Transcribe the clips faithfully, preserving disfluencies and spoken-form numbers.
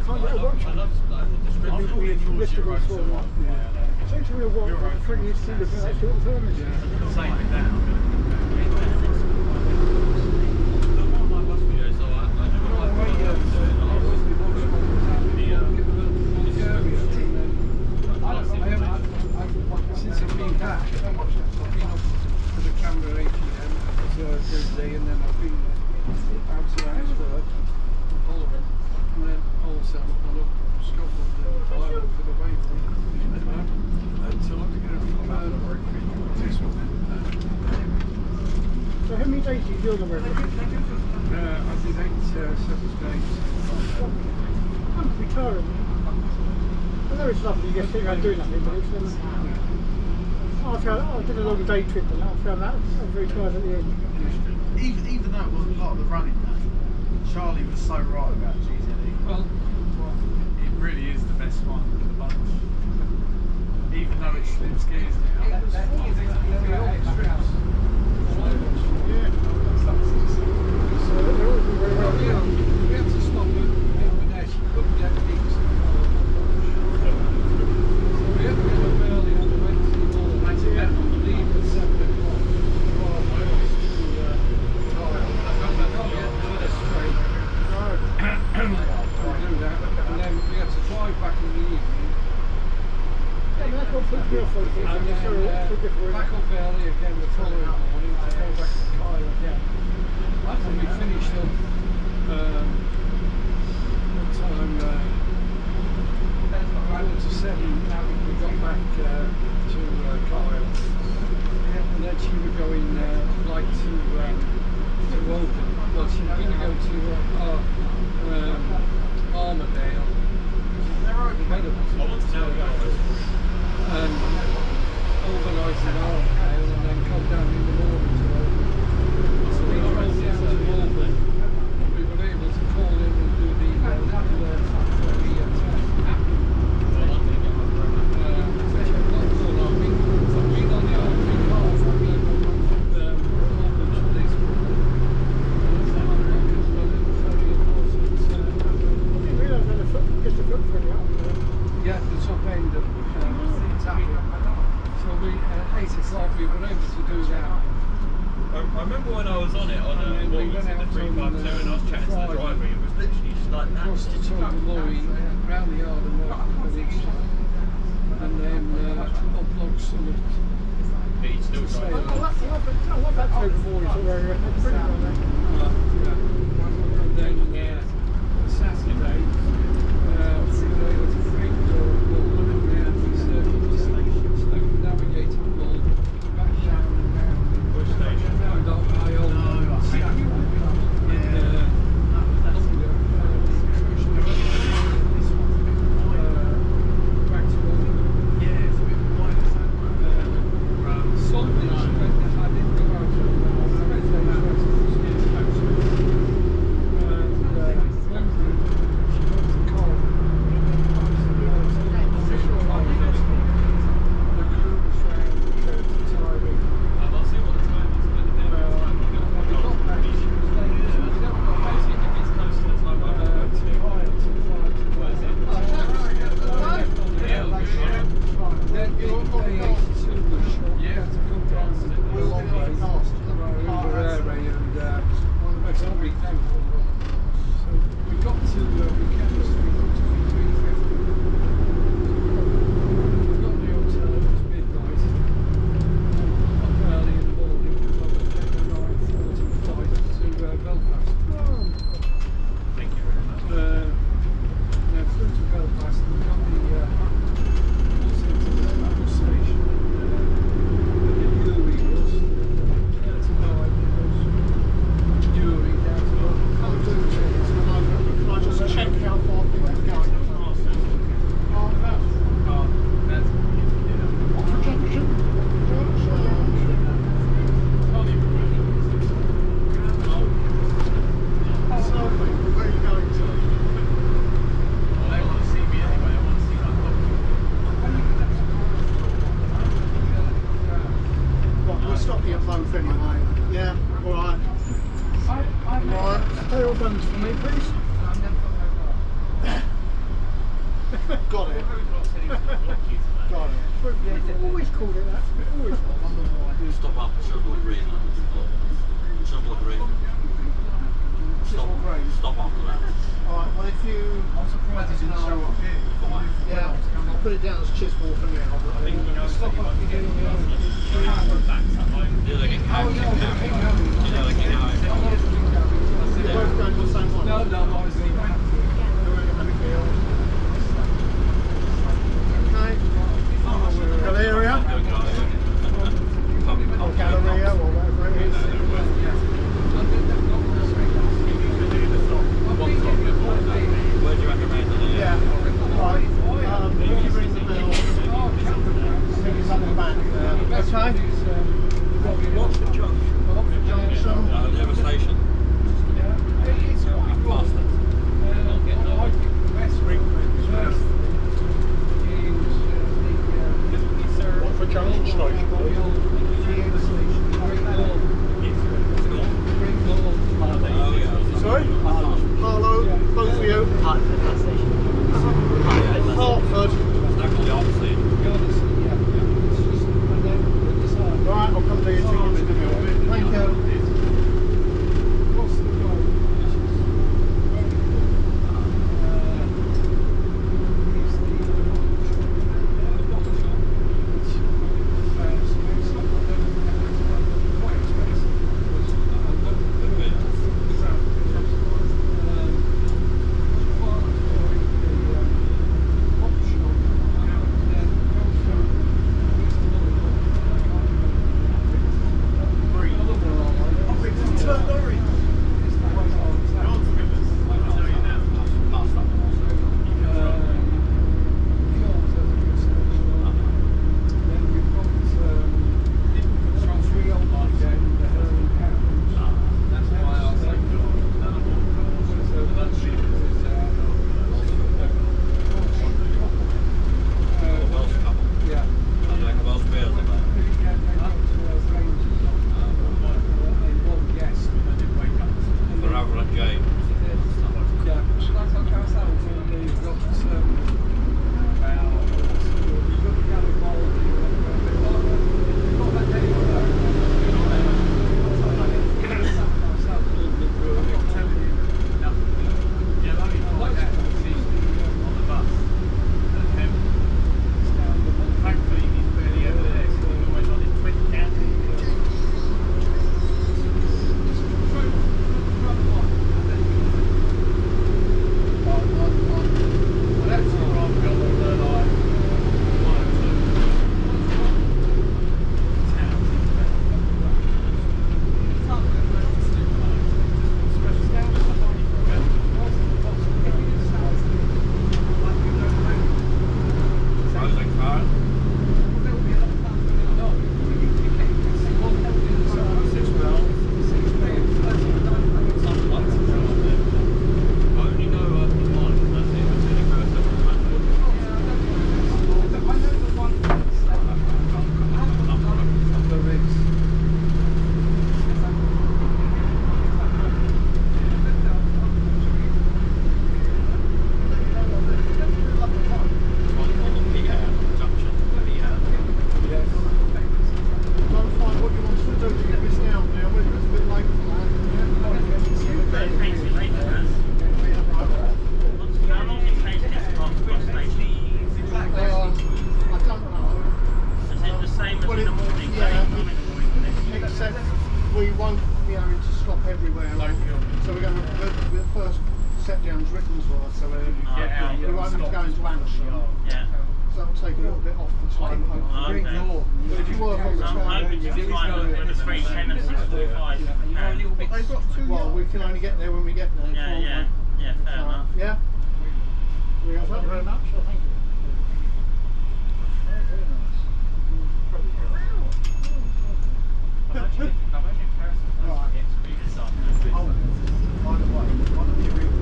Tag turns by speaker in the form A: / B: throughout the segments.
A: can't get a watch.
B: I love the
A: Vegetables for them. Yeah. Seems to me a watch, but I'm pretty used to looking at that sort of time.
B: Yeah. Same with that. The one of my bus videos, so I, I never like what I was doing. I always be watching what was happening.
C: Since I've been back, I've been up to the camera at eight p m Thursday, and then I've been out to Oxford, and then also I've gone up to Scotland and Ireland for the Waverley, and so I'm going to be uh, this one.
A: So how many days do you do on the Waverley?
C: Uh, I did eight, uh, seven days.
A: I'm retiring. I know it's lovely, you just sit around doing nothing, but it's um, I found I did a long day trip and I found that I was very tired at the end.
D: Even, even though it wasn't part of the running day, Charlie was so right about G Z E.
C: Well,
D: it really is the best one of the bunch. Even though it's slim skis now.
C: That, that is exactly the old strips.
A: Yeah. So they're all very well done.
C: We had to stop at Inverness, you couldn't get gigs. So we had to get up early on the Wednesday morning. We had to leave at seven o'clock. And then we had to drive back in the evening.
A: Yeah, that's what puts me off.
C: And then uh, back up early again the following morning to go back to Kyle again. After we finished up, um, what time? Uh, quarter to seven. We got back uh, to uh, Kyle, and then she was going uh, like to um, to Woden. Well, she was going to go to uh, um, Armadale, and organise an Armadale, and then come down in the morning to Woden. So we drove down to Woden. We were able to call in and do the uh, little uh, factory uh, test. Uh, which I've not done. I've been, I've been on the old big car from um, Woden to Lisbon. So I'm not going to run in the ferry, of course. It's, uh,
A: I didn't realise that the foot, just the foot ferry up there.
C: yeah, the top end of um, Tapia. So we, at eight o'clock we were able to do that.
B: I, I remember when I was on it on
C: And
B: a
C: then
B: what
C: we
B: was
C: went
B: it, the
C: out
B: three five two,
C: on,
B: and I was chatting to the
C: Friday.
B: driver. It was literally just like that.
C: Across the Tobermory, round the yard and Merton Village, and then uh, up Logsomit.
B: But he's still
C: to
B: driving.
A: I love, I love, it, I love that Tobermory sort of area. It's brilliant on there.
C: Uh, yeah. And then uh, Saturday, uh, we were able to bring the Wold around the circuit stations, so we navigated Wold back down and down
B: Which station?
C: round up Iona, Stack, and uh, Lumber, uh, back to Wold. Sunday, I didn't go out on Wednesday, and uh, Wednesday she went to Carl. Official holidays. The cruise round to Tyree.
B: I'll see what the time is. When the
C: Uh, when we got back, she was late. So we never got back to
B: if it's close to the time, I
C: uh,
B: don't
C: to
B: know.
C: Kyle to five to
B: Where is it?
C: Yeah, then in A eighty-two, we had to come down to the long way over Airey, and uh, that's all we thankful. So we got to uh, Buchanan Street up to V three fifty. We got the hotel, it was midnight. Up early in the morning, because I was getting a nine forty flight to uh, Belfast.
B: Thank you very much.
C: Uh, now through to Belfast, we got the uh, bus into the bus station, uh, the Newry bus, uh, to Nine, it goes Newry down to London.
A: Can I just check how far people are going?
B: Oh, that's
A: Oxford Junction?
B: can't even
A: So, where are you going to?
B: Well, they want to see me anyway. I want to see my
A: Right, we'll stop here both anyway. Yeah, alright. Alright, stay all guns for me, please. Got it. Got it. We've always called it that. We've always called it.
B: Stop after Sugar Green. Sugar Green. Stop, stop after that.
A: Alright, well if you...
D: I'm surprised it didn't show up here.
A: Yeah, I'll put it down as Chiswell for now.
B: I think you know, stop up again. You know, they get out. You know, they get out.
A: We're both going to the same one.
C: No, no, I was thinking.
A: Okay. Galleria? Or Galleria, or whatever it is.
B: Where do you recommend it?
A: Yeah. Right. Um, if you ring the bell, it's on the back there. Okay?
B: What's the junction?
A: Junction.
B: Uh, near a station. Past it.
E: What for Junction Station, please?
B: Oh, yeah.
A: Sorry? Harlow, both of you. Hartford.
B: It's actually opposite.
A: Right, I'll come to you. Thank you.
C: What's the goal?
A: we won't be able to stop everywhere. So we're going to the, the first set down's Rickmansworth, so we're,
D: Oh, okay.
A: we won't have to go into Amersham.
D: Yeah.
A: So that'll take a little bit off the time.
D: Oh, okay.
A: But if you work on the
D: I'm hoping to
A: train,
D: find with the three ten and six forty-five.
A: they've got two. Well, we can only get there when we get there.
D: Yeah,
A: can't
D: yeah,
A: we?
D: yeah, fair
A: So,
D: enough.
A: yeah. We have
E: Thank you very much. Well, thank you. Very, very nice.
D: I'm actually, I'm actually in Paris
A: Right.
D: next week this afternoon.
A: Oh, by the way, why don't you read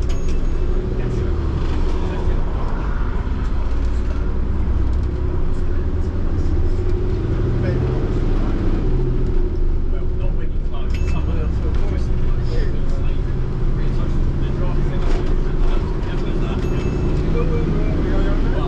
D: Well, not when you close. Someone else will voice it. They're driving in the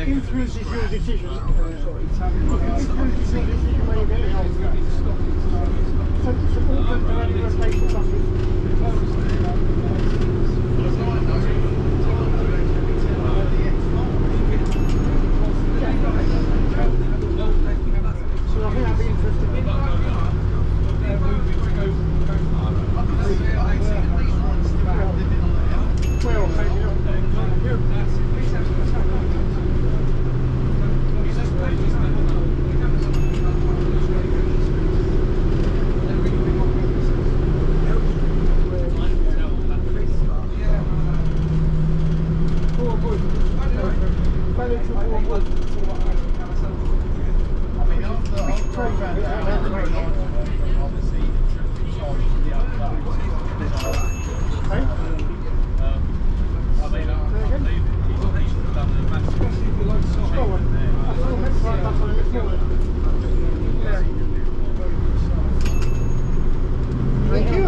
A: influences your decision. Uh, sorry. Influences your decision when you get the old stuff. So, so all the direct rotation buses. So I think that'd be interesting. Well, maybe not. Thank you.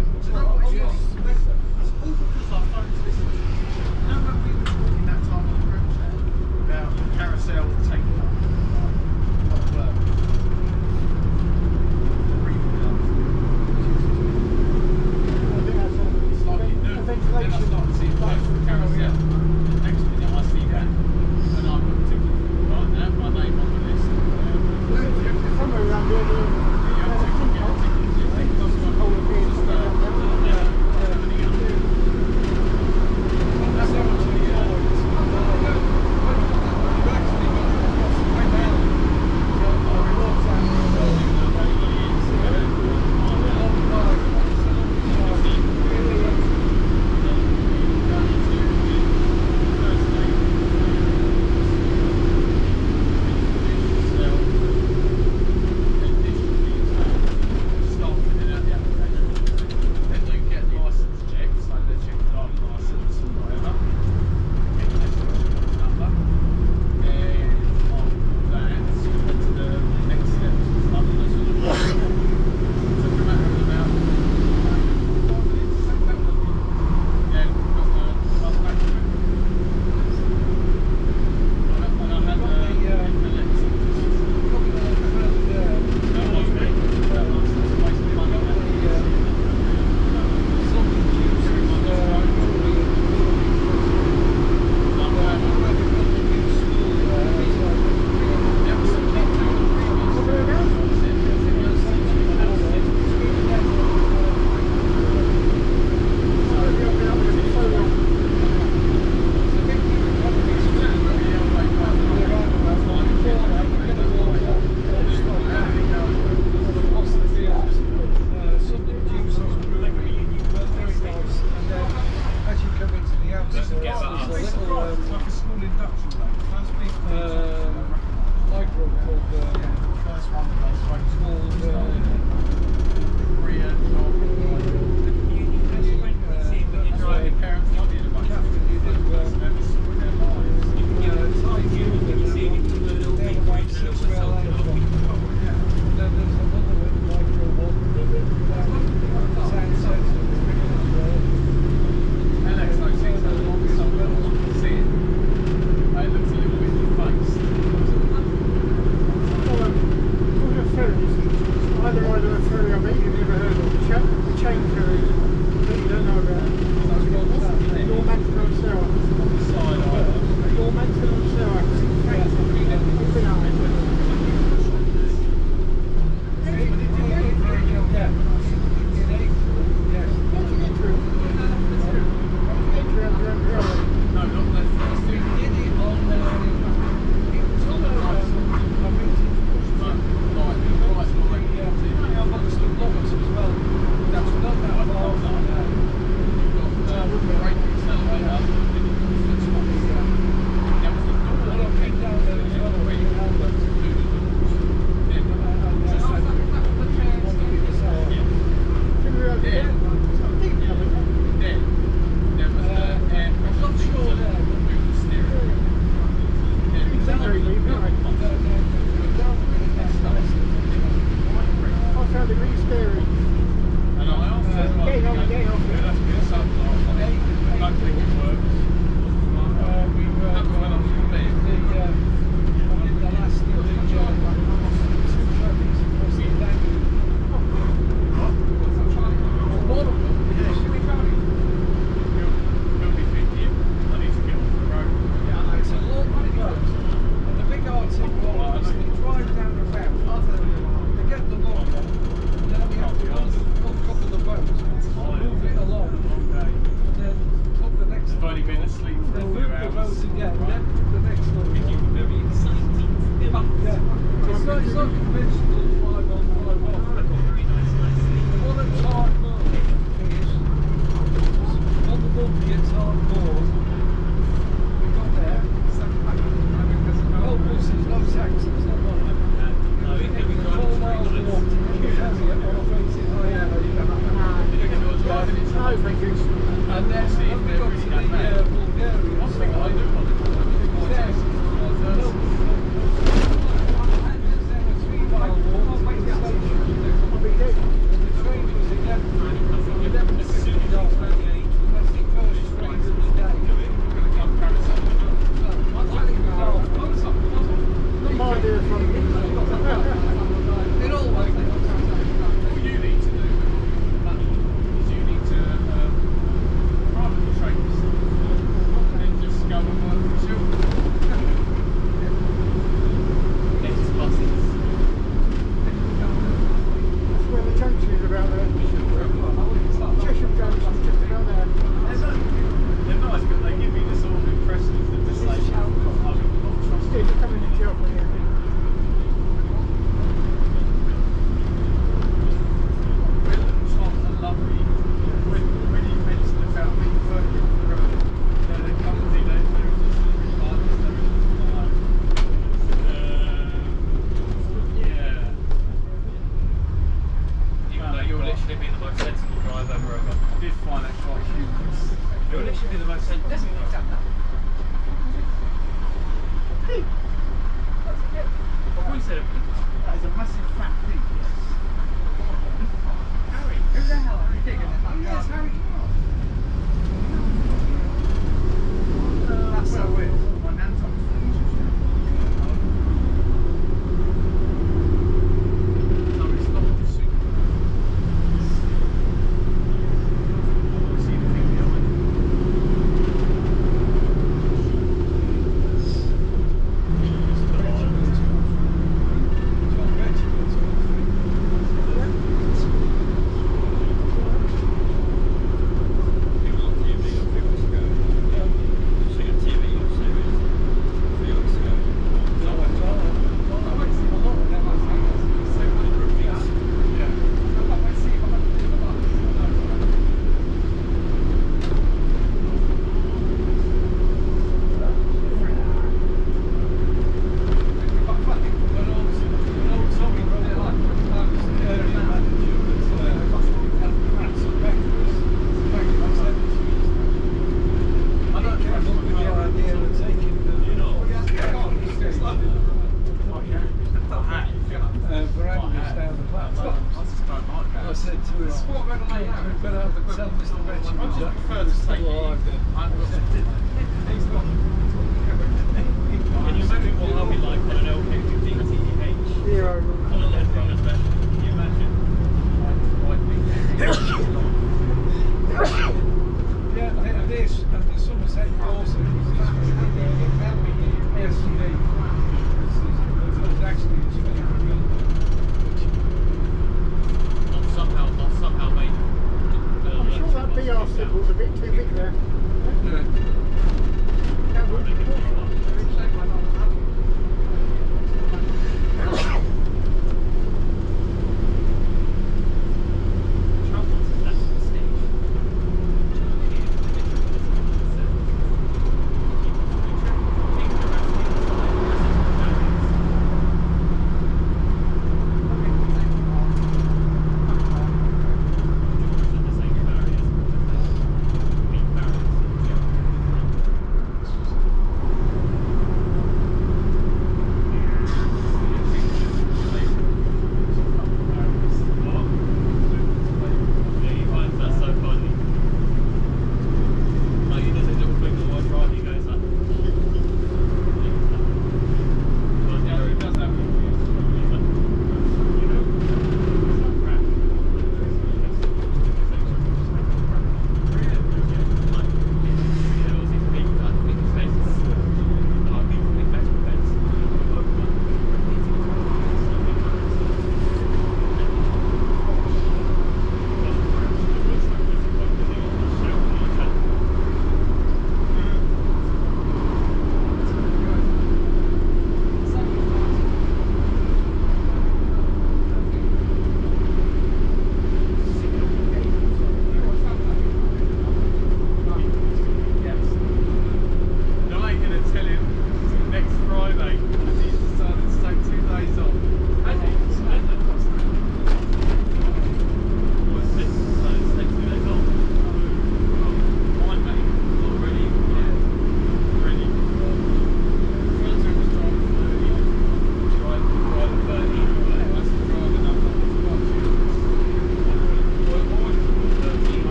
D: you know what it is? It's all because our phones listen to it. You know when we were talking that time on the group chat about the carousel taking up a lot of work? The breathing guns.
A: I think that's a,
D: It's like it knew.
A: a
D: Then I
A: ventilation.
D: started seeing both the carousel. The next minute I see that. And I put ticket right now, my name on the list.
A: Somewhere around here, there's a thing called whole of beers and stuff down there.
C: That's actually, uh, you've actually got across the way down.
D: I did find that quite humorous. It would actually be the most sensitive. I've always said it. That is a massive fat pig, yes. Harry. Who the hell are you digging in that? Yes, Harry. That's so weird. My nan told me.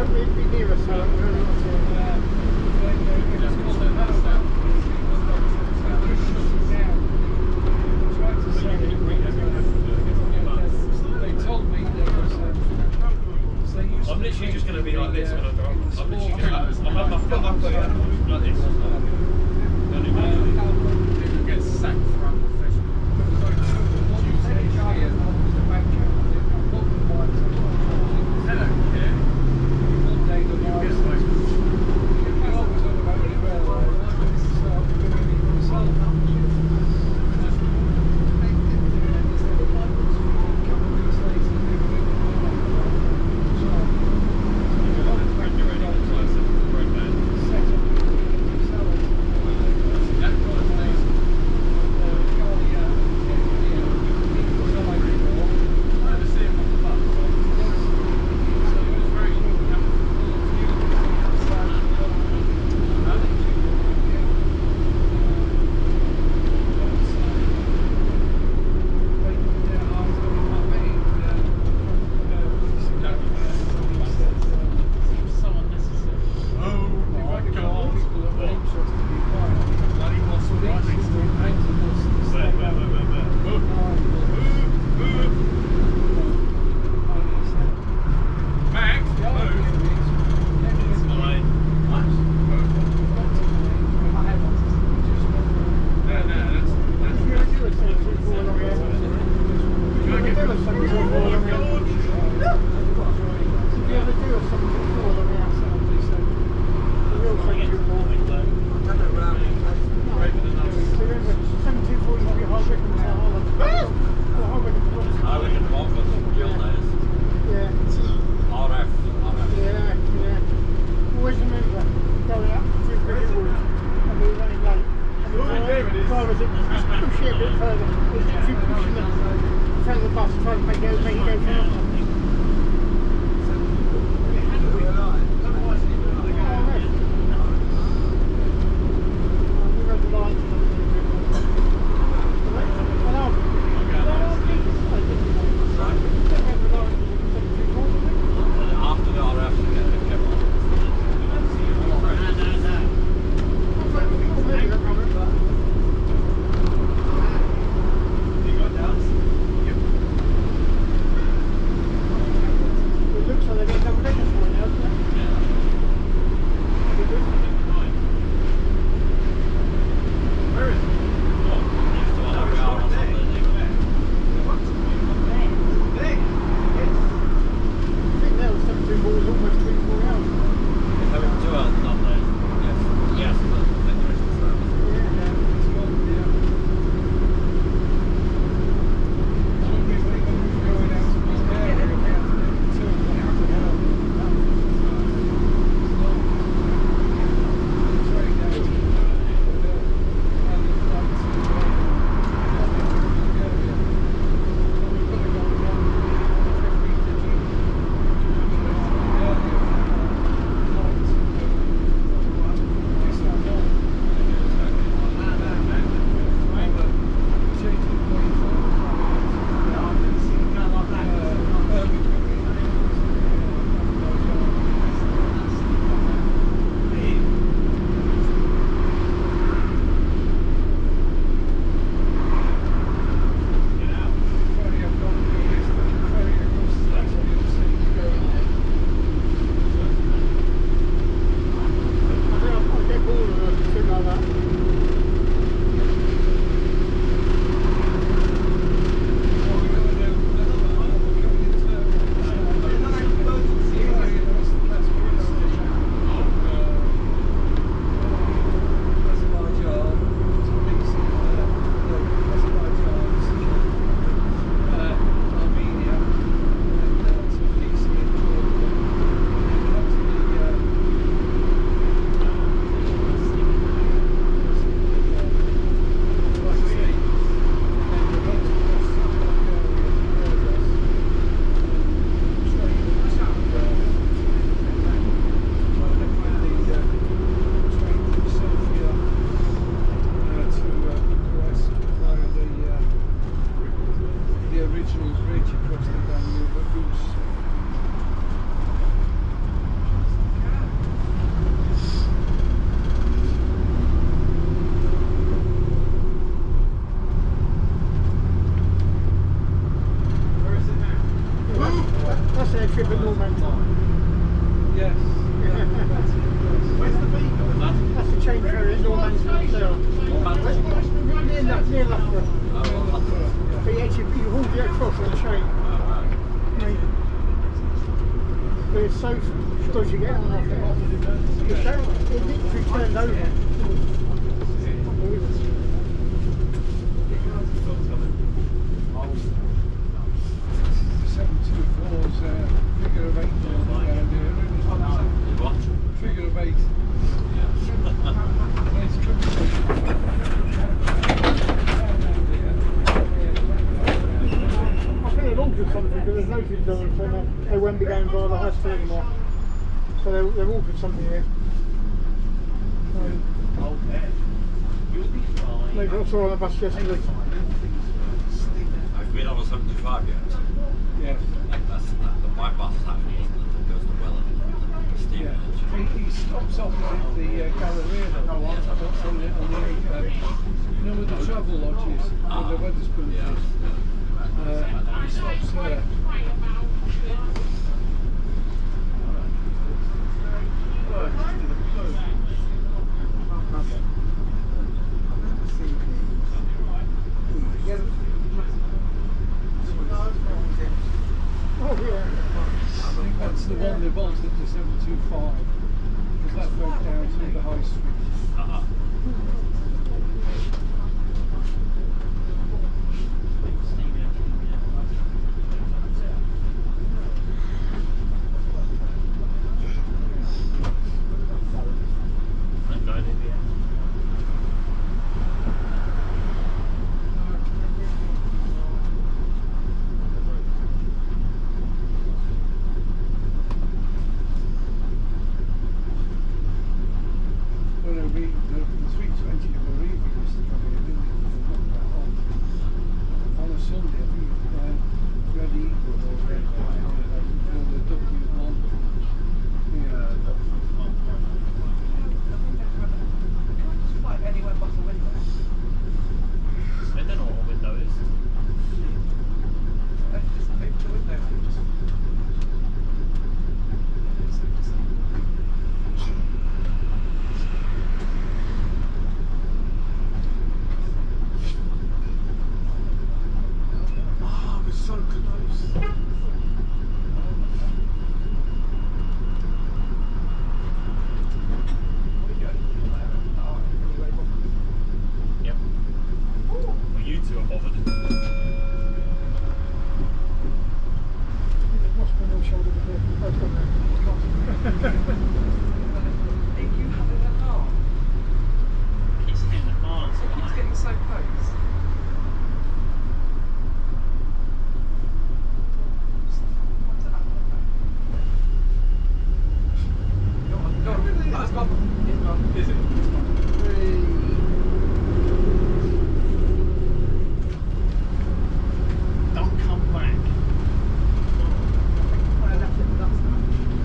A: uh, we, we near us, so we're not
B: I'm literally just going to be like this when I drive. I'm literally going to I'm have my foot up there, like this.
D: Get sacked for unprofessional. Hello, yeah.
A: trip at Normanton.
C: Yes. Yeah, that's it.
D: Where's the beacon?
B: That?
A: That's the chain ferry at Normanton Hotel.
B: Normanton?
A: Near, Lou- near Loughborough.
B: Oh, well, that's-
A: But you actually you hauled it across on the chain.
B: oh, right.
A: I mean, but it's so dodgy getting on off it. It's so, it literally turned over. Unbelievable.
C: seven two four's uh, figure of eight down here.
B: You what?
C: Figure of eight.
B: Yeah.
C: It's coming.
A: I think they've altered something because there's no food on so they, they won't be going via the high street anymore. So they, they've altered something here. Um,
D: You'll be fine.
A: Maybe I saw on the bus yesterday.
B: Have you been on a seventy-five yet?
C: Yes.
B: That's that, the bypass actually, isn't it? That goes to Welland. The steam
C: Yeah.
B: engine.
C: He, he stops opposite the uh, Galleria though, on, on the, on the uh, you know where the travel lodge is,
B: Ah,
C: where the Wetherspoon
B: yeah,
C: is.
B: yeah.
C: Uh, he stops there.
A: Oh yeah.
C: I think that's the one they bolted to seven two five, because that went down through the high street.
B: Uh-huh.
C: When I read the, the three twenty of Arriva used to come here, didn't it? On, on a Sunday, I think uh, Red Eagle or Red uh, or the W one. Yeah.
D: Like anywhere but a window.
F: I don't know what a window is.
D: Just open the window and just. Oh, we're so close.
F: Yep. Well, you two are bothered.
A: What's been all shoulder to here? That's gone there.
D: If you have an alarm,
F: He's hitting the bars.
D: it's getting so close. Go on, go on. It's gone. It's gone. Is it? Don't come back.
A: Well, that's it, that's that.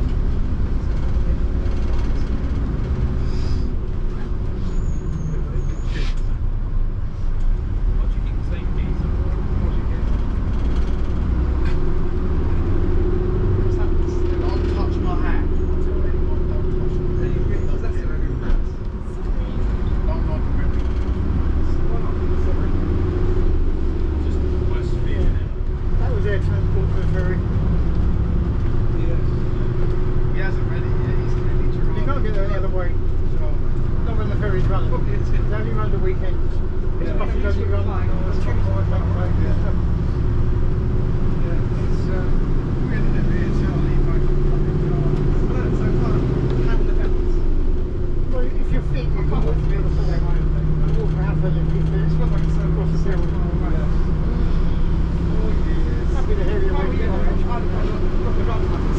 F: What do you think saying diesel?
D: Don't touch my hat. Don't knock the ribbon. Just worse feeling it.
A: That was air transport to the ferry.
C: Yes.
D: He hasn't read it yet. He's clearly trying.
A: You can't get there any other way. Not when the ferry's running. It's only run the weekends. This bus is only run on Tuesday, Wednesday.
C: Yeah. Yeah. It's, uh,
D: Really, there is, Charlie.
A: Well, if you're fit, you can walk to the other side. Walk for half an hour, fifteen minutes. Across the field. Happy to hear you when you get on it.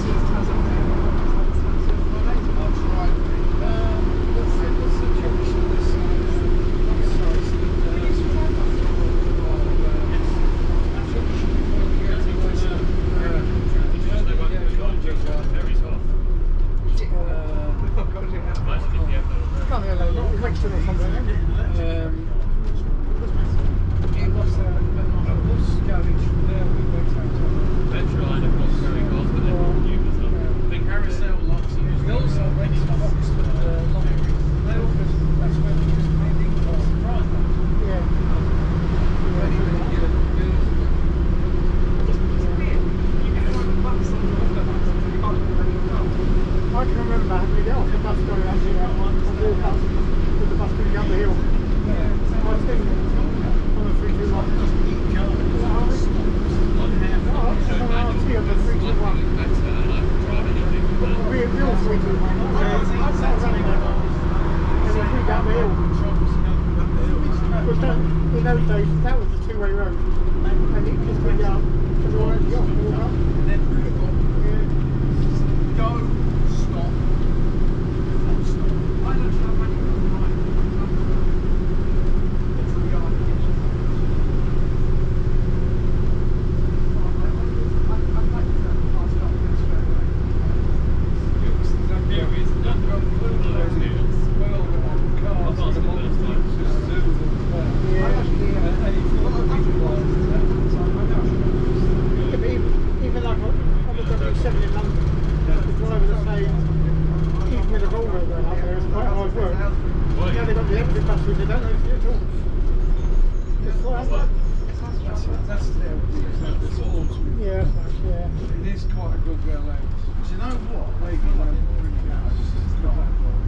C: um, what's the, what's the junction this side? This side.
A: real sweet. I started running that and then flew down the hill. Because that, in those days, that was the two-way road. And, and it just went up to the right, you have to walk up.
D: And then
A: Yeah.
D: go, stop, full stop. I don't know when you go right. It's the yard kitchen. I'd like to pass it on straight away.
C: There is nothing close here. Well, the one cars
B: I've asked
C: and the
B: it
C: one
B: first time.
C: just zoom as well.
A: Yeah.
C: And and if you want to visualise that,
A: Yeah, but even, even like on on the W seven in London, the drivers are saying, even with a Volvo going up there, it's quite hard work.
B: Well,
A: Now they've got the electric buses, they don't notice it at all. It's quite hard.
C: that's, that's their the sports.
A: Yeah, that's nice, yeah.
C: It is quite a good allowance.
D: Do you know what?
C: Maybe one it's not that well.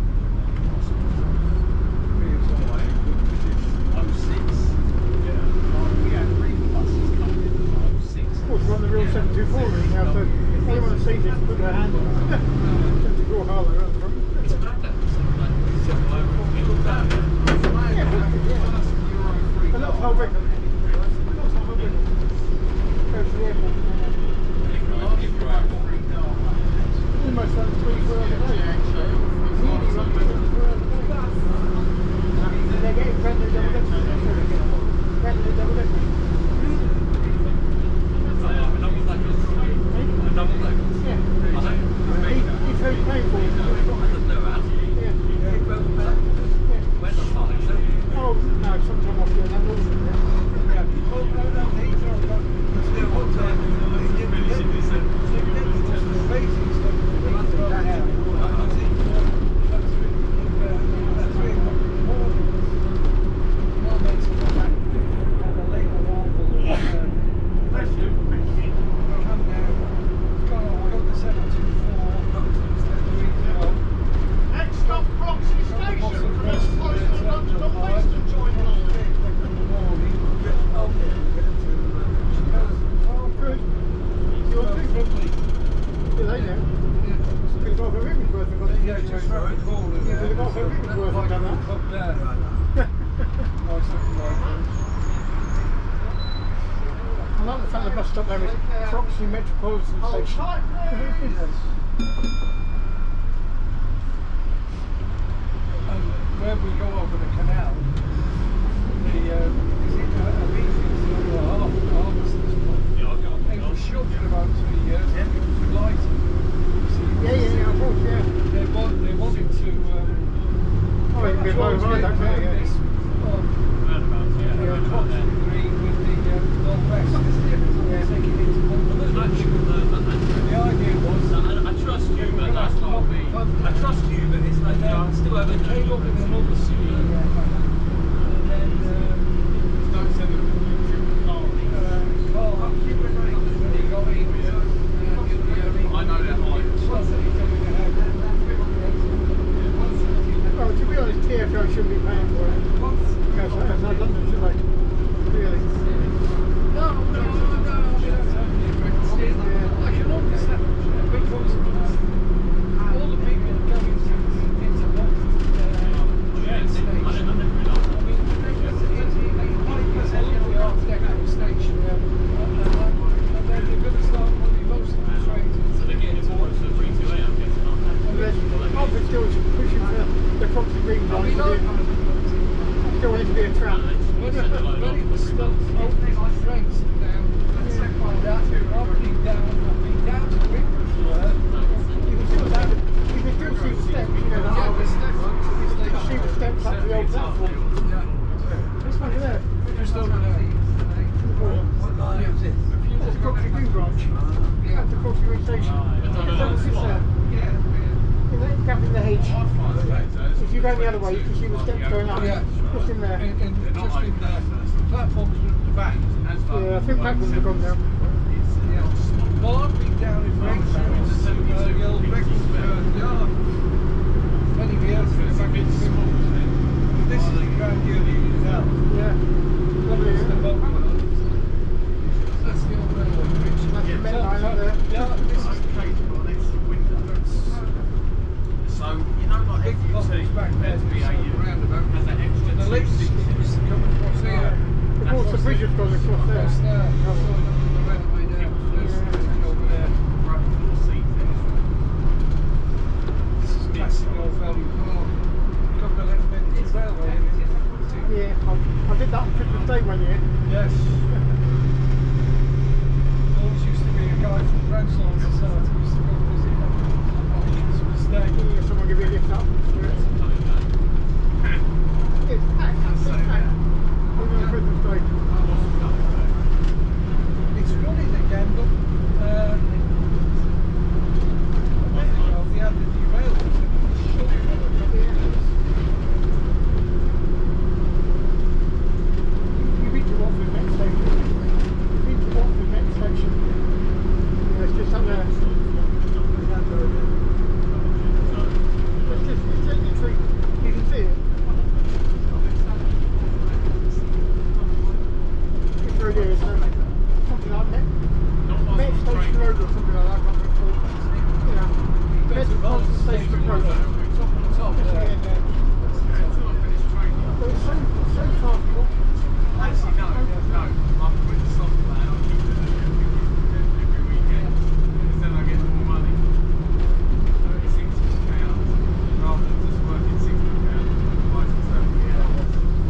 C: Me as well, I ain't good with this.
D: oh six. Yeah. We had three buses coming in oh six.
A: Of course, we're on the real seven two four really now, so anyone who sees it, put their hand on it. seven two four Harlow, right from.
B: It's mad that something like seven over we looked at it.
A: Yeah, yeah. A lot of whole record. A lot of whole record. Go to the airport. Almost runs twenty-four hours a day. Nearly runs twenty-four hours a day. And they're getting brand new double deckers. Brand new double deckers.
B: A double decker. A double decker.
A: Yeah.
B: I know.
A: He, he's very painful.
B: I didn't know that.
A: Yeah.
B: Yeah.
A: Yeah.
B: Where's the fun? Is it?
A: Oh, no, sometime off doing that.
D: Next stop, Proxy Station. First close to the London place to join us.
A: Oh, good. You're good. You're late now. We've got a Rickmansworth and got the
C: Yeah, just round the corner
A: Yeah,
C: there.
A: we've got a Rickmansworth and done that.
C: Up there. Nice looking library.
A: I like the fact the bus stop there is Proxy Metropolitan Station.
C: Yes. And where we go over the canal, the um, is it a, a leafing or a half harvester's point? It was shut for about two years. It was lighting.
A: Yeah, yeah, yeah, of course, yeah.
C: They want, they wanted to. Um,
A: Oh, it'd be low high, that can't it?
C: this, um,
A: Yeah.
C: Croxley Green with the um, Northwest.
A: Yeah.
C: Taking it to London.
B: Well, there's actually, uh,
C: The idea was
B: I, I trust you, but that's not me. I trust you, but it's like, no, I still haven't
C: they came up with another city, and then um, uh, Carl, when he got in, uh,
B: I know that
A: Oh, to be honest, T F L shouldn't be paying for it. Because that's not London, should they? Really?
C: No, no, no, no, I can understand because all the people going to into Watford, uh,
B: Yeah, I
C: station.
B: didn't, I didn't realise.
C: I mean, it's a lovely Art Deco station, and then they're going to start running most of the trains.
B: So they're getting towards the three two eight, I'm guessing, aren't they?
A: And then Alfred still pushing for the Proxy Green
C: I
A: line
C: mean,
A: to
C: I,
A: be, still want it to be a tram.
C: when it, when it was still opening my friends down, that, I've been down, I've been down to Rickmansworth.
A: You can still see the, you can still see the steps, you know, the
C: Yeah, the
A: harvest.
C: steps.
A: You can still see the steps up to the old platform. This one there.
C: Just over there. What line is it?
A: That's the Proxy Green branch. That's the Proxy Green station. It's double six there. In that gap in the hedge. If you go the other way, you can see the steps going up.
C: Yeah.
A: Just in there.
C: In, in, just in there. Platforms at the back.
A: Yeah, I think platforms have gone down.
C: Yeah. Well, I've been down in Wrexham, uh, the old Wrexham uh, yard. Many years ago, back in Symbols. This is the ground you need now.
A: Yeah. Lovely,
C: It's the
A: isn't it?
C: boat yard. That's the old railway bridge.
A: That's the main line up there.
C: Yeah, this is
D: Cable on its windows.
A: road.
C: Top,
A: Yeah,
C: yeah.
A: yeah.
D: Until I finish training.
A: But it's so, so far from Auckland.
D: Actually, no, no. I'm putting the soft plan. I'll keep it every weekend. Because then I get more money. thirty-six pounds rather than just working sixty pounds. Otherwise, it's thirty hours.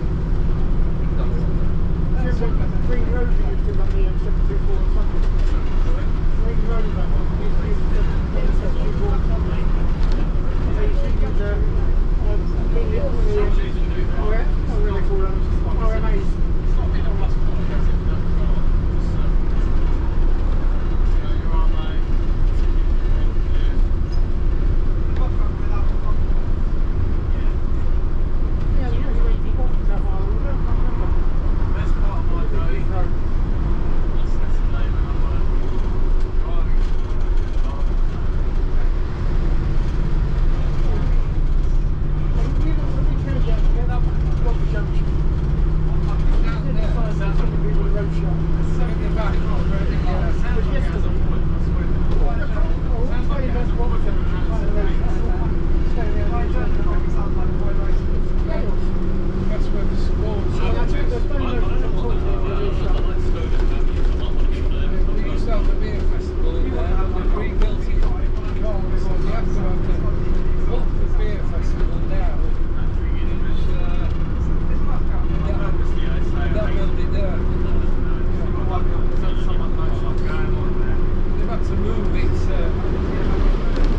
A: Remember Green Rover used to run the M seven two four on Sunday. Green Rover used to use the M seven two four on Sunday. They used to use um, um, the, the, oh, yeah, what do they call them? R M As.
D: It's not been a plus point, has it? No, no, just, um, you know, you're on like,
A: Yeah, you know, you went to that mile, I can't remember.
D: best part of my day,
A: Green Road.
D: that's Saturday when I'm uh, driving.
A: You know, when we turned down to get up Rocky Junction,
C: Down
A: then
C: there.
A: decided there's going to be a road shot.
C: At the back, not really, yeah.
D: Sounds like it has a point, I swear.
A: Oh,
D: Sounds like it has a point.
C: That's where the sports
A: I
C: are.
A: think there's no
B: I don't know what the hell. I like to go down that means I might want to go there.
C: We used to have the beer festival in there, and they rebuilt it. Cars, and you have to have the Watford Beer Festival now. Which, uh, that built it there. They've had to move it. Uh,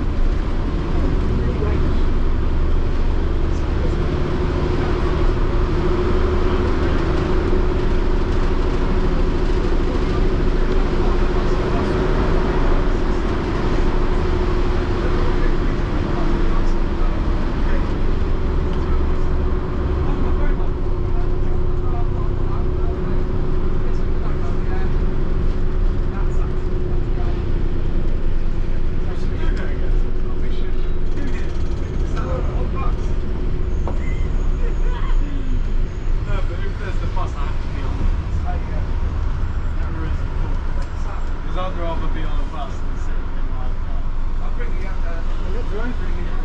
D: I'd rather be on a bus than sit in my car.
C: I'll bring you up there.
A: That's right.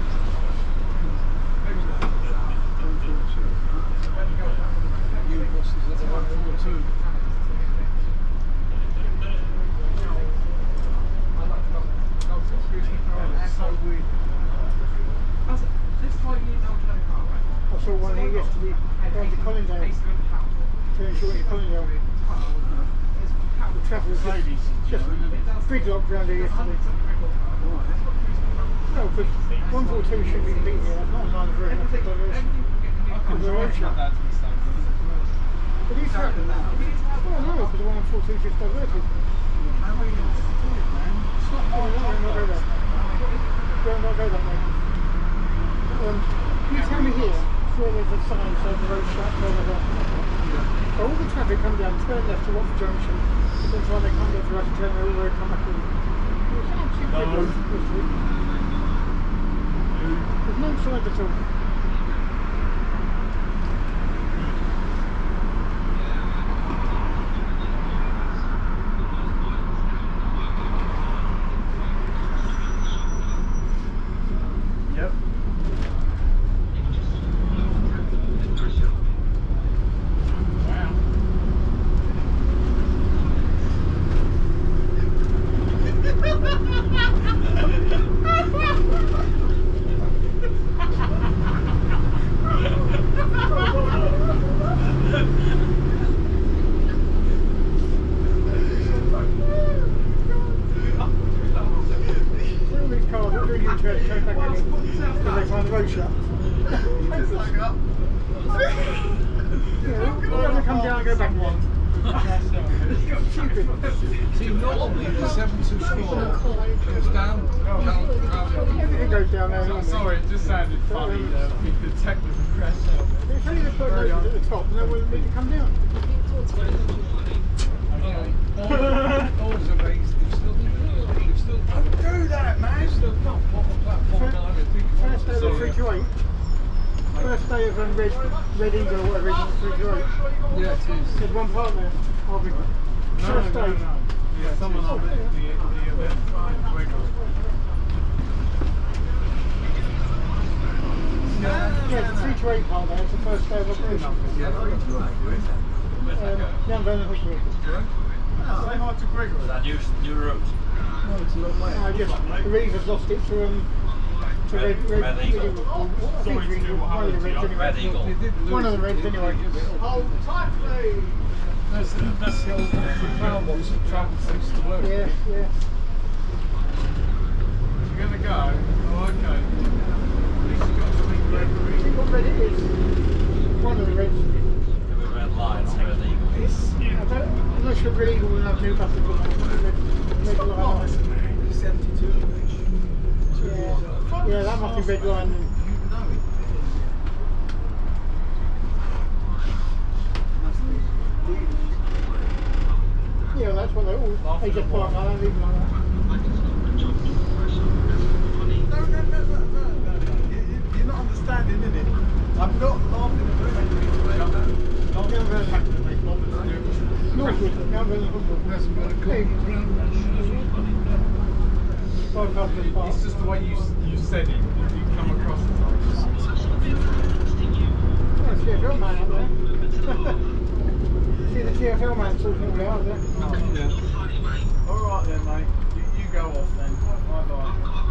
C: New buses at the one forty-two.
A: I saw one here yesterday going to Collindale. Turning short into Collindale. The traffic was just, just big lock round here yesterday. No, but one forty-two should be beaten here. That's not a line of very much diversion. Because the road shut. But he's happened now. Well, no, because the one forty-two is just diverted. It's not, oh, no, no, no, go there. Don't not go that way. Um, you tell me here, where there's a sign saying the road shut, blah, blah, blah. So all the traffic come down, turn left to Watford Junction, but then try they come down to us, turn over, come back in. It's absolutely big road this week. There's no signs at all.
D: Yep. Wow.
A: All these cars are doing U-turn, turn back in because they find the road shut. Yeah, all of them come down and go back again. Stupid.
C: See, normally the seven two four goes down, round, round.
A: Everything goes down there.
D: I'm
A: doesn't it?
D: sorry, it just sounded funny. Uh, the technical crash.
A: It's only the put noses at the top, and then we'll need to come down.
C: Always amazed, they've still, they've still
D: Don't do that, man.
C: they've still got what a platform nine, I think.
A: First day of the three to eight. First day of um, Red, Red Eagle or whatever it is, three to eight.
C: Yeah, it is.
A: There's one part there. I'll be first day.
D: Yeah, someone on the, the, the event. Wiggle.
A: That's the first day of operation. Um, down Vernon Hospital.
D: Say hi to Gregor.
B: Is that new, new route?
D: No, it's a long way.
A: I just, the Reavers lost it to, um, to
B: Red-
A: Red, Red,
B: Red
A: Red
B: Eagle.
A: Eagle. I think it's Red Eagle, one of the Reds anyway.
B: Red Eagle.
C: They did lose
A: One of the
C: it,
A: Reds
C: they did
A: anyway.
C: give it up.
D: Hold tightly.
C: That's the, that's the old crown ones that travel things to work.
A: Yeah, yeah.
D: You're gonna go? Oh, okay. At least you got to meet
A: I
D: Gregory.
A: think what Red it is. One of the Reds.
B: The Red Lions, Red Eagle.
A: I don't, I'm not sure Red Eagle will have Newcastle football. Red, Red Lion.
D: seventy-two.
A: Yeah, yeah, that must be Red Lion. Then. Yeah, that's what they all. They just park. I don't even like that.
D: No, no, no, no, no, no, no. You, you, you're not understanding, innit? I'm not laughing at the
A: Down Vernon. Northwood, down Vernon Hospital.
C: That's what I call
A: Hey,
C: the crown ones.
A: five thousand park.
D: It's just the way you you said it. You come across as
A: Oh, T F L man up there. See the T F L man sorting all out there.
D: yeah. All right then, mate. You, you go off then. Bye bye.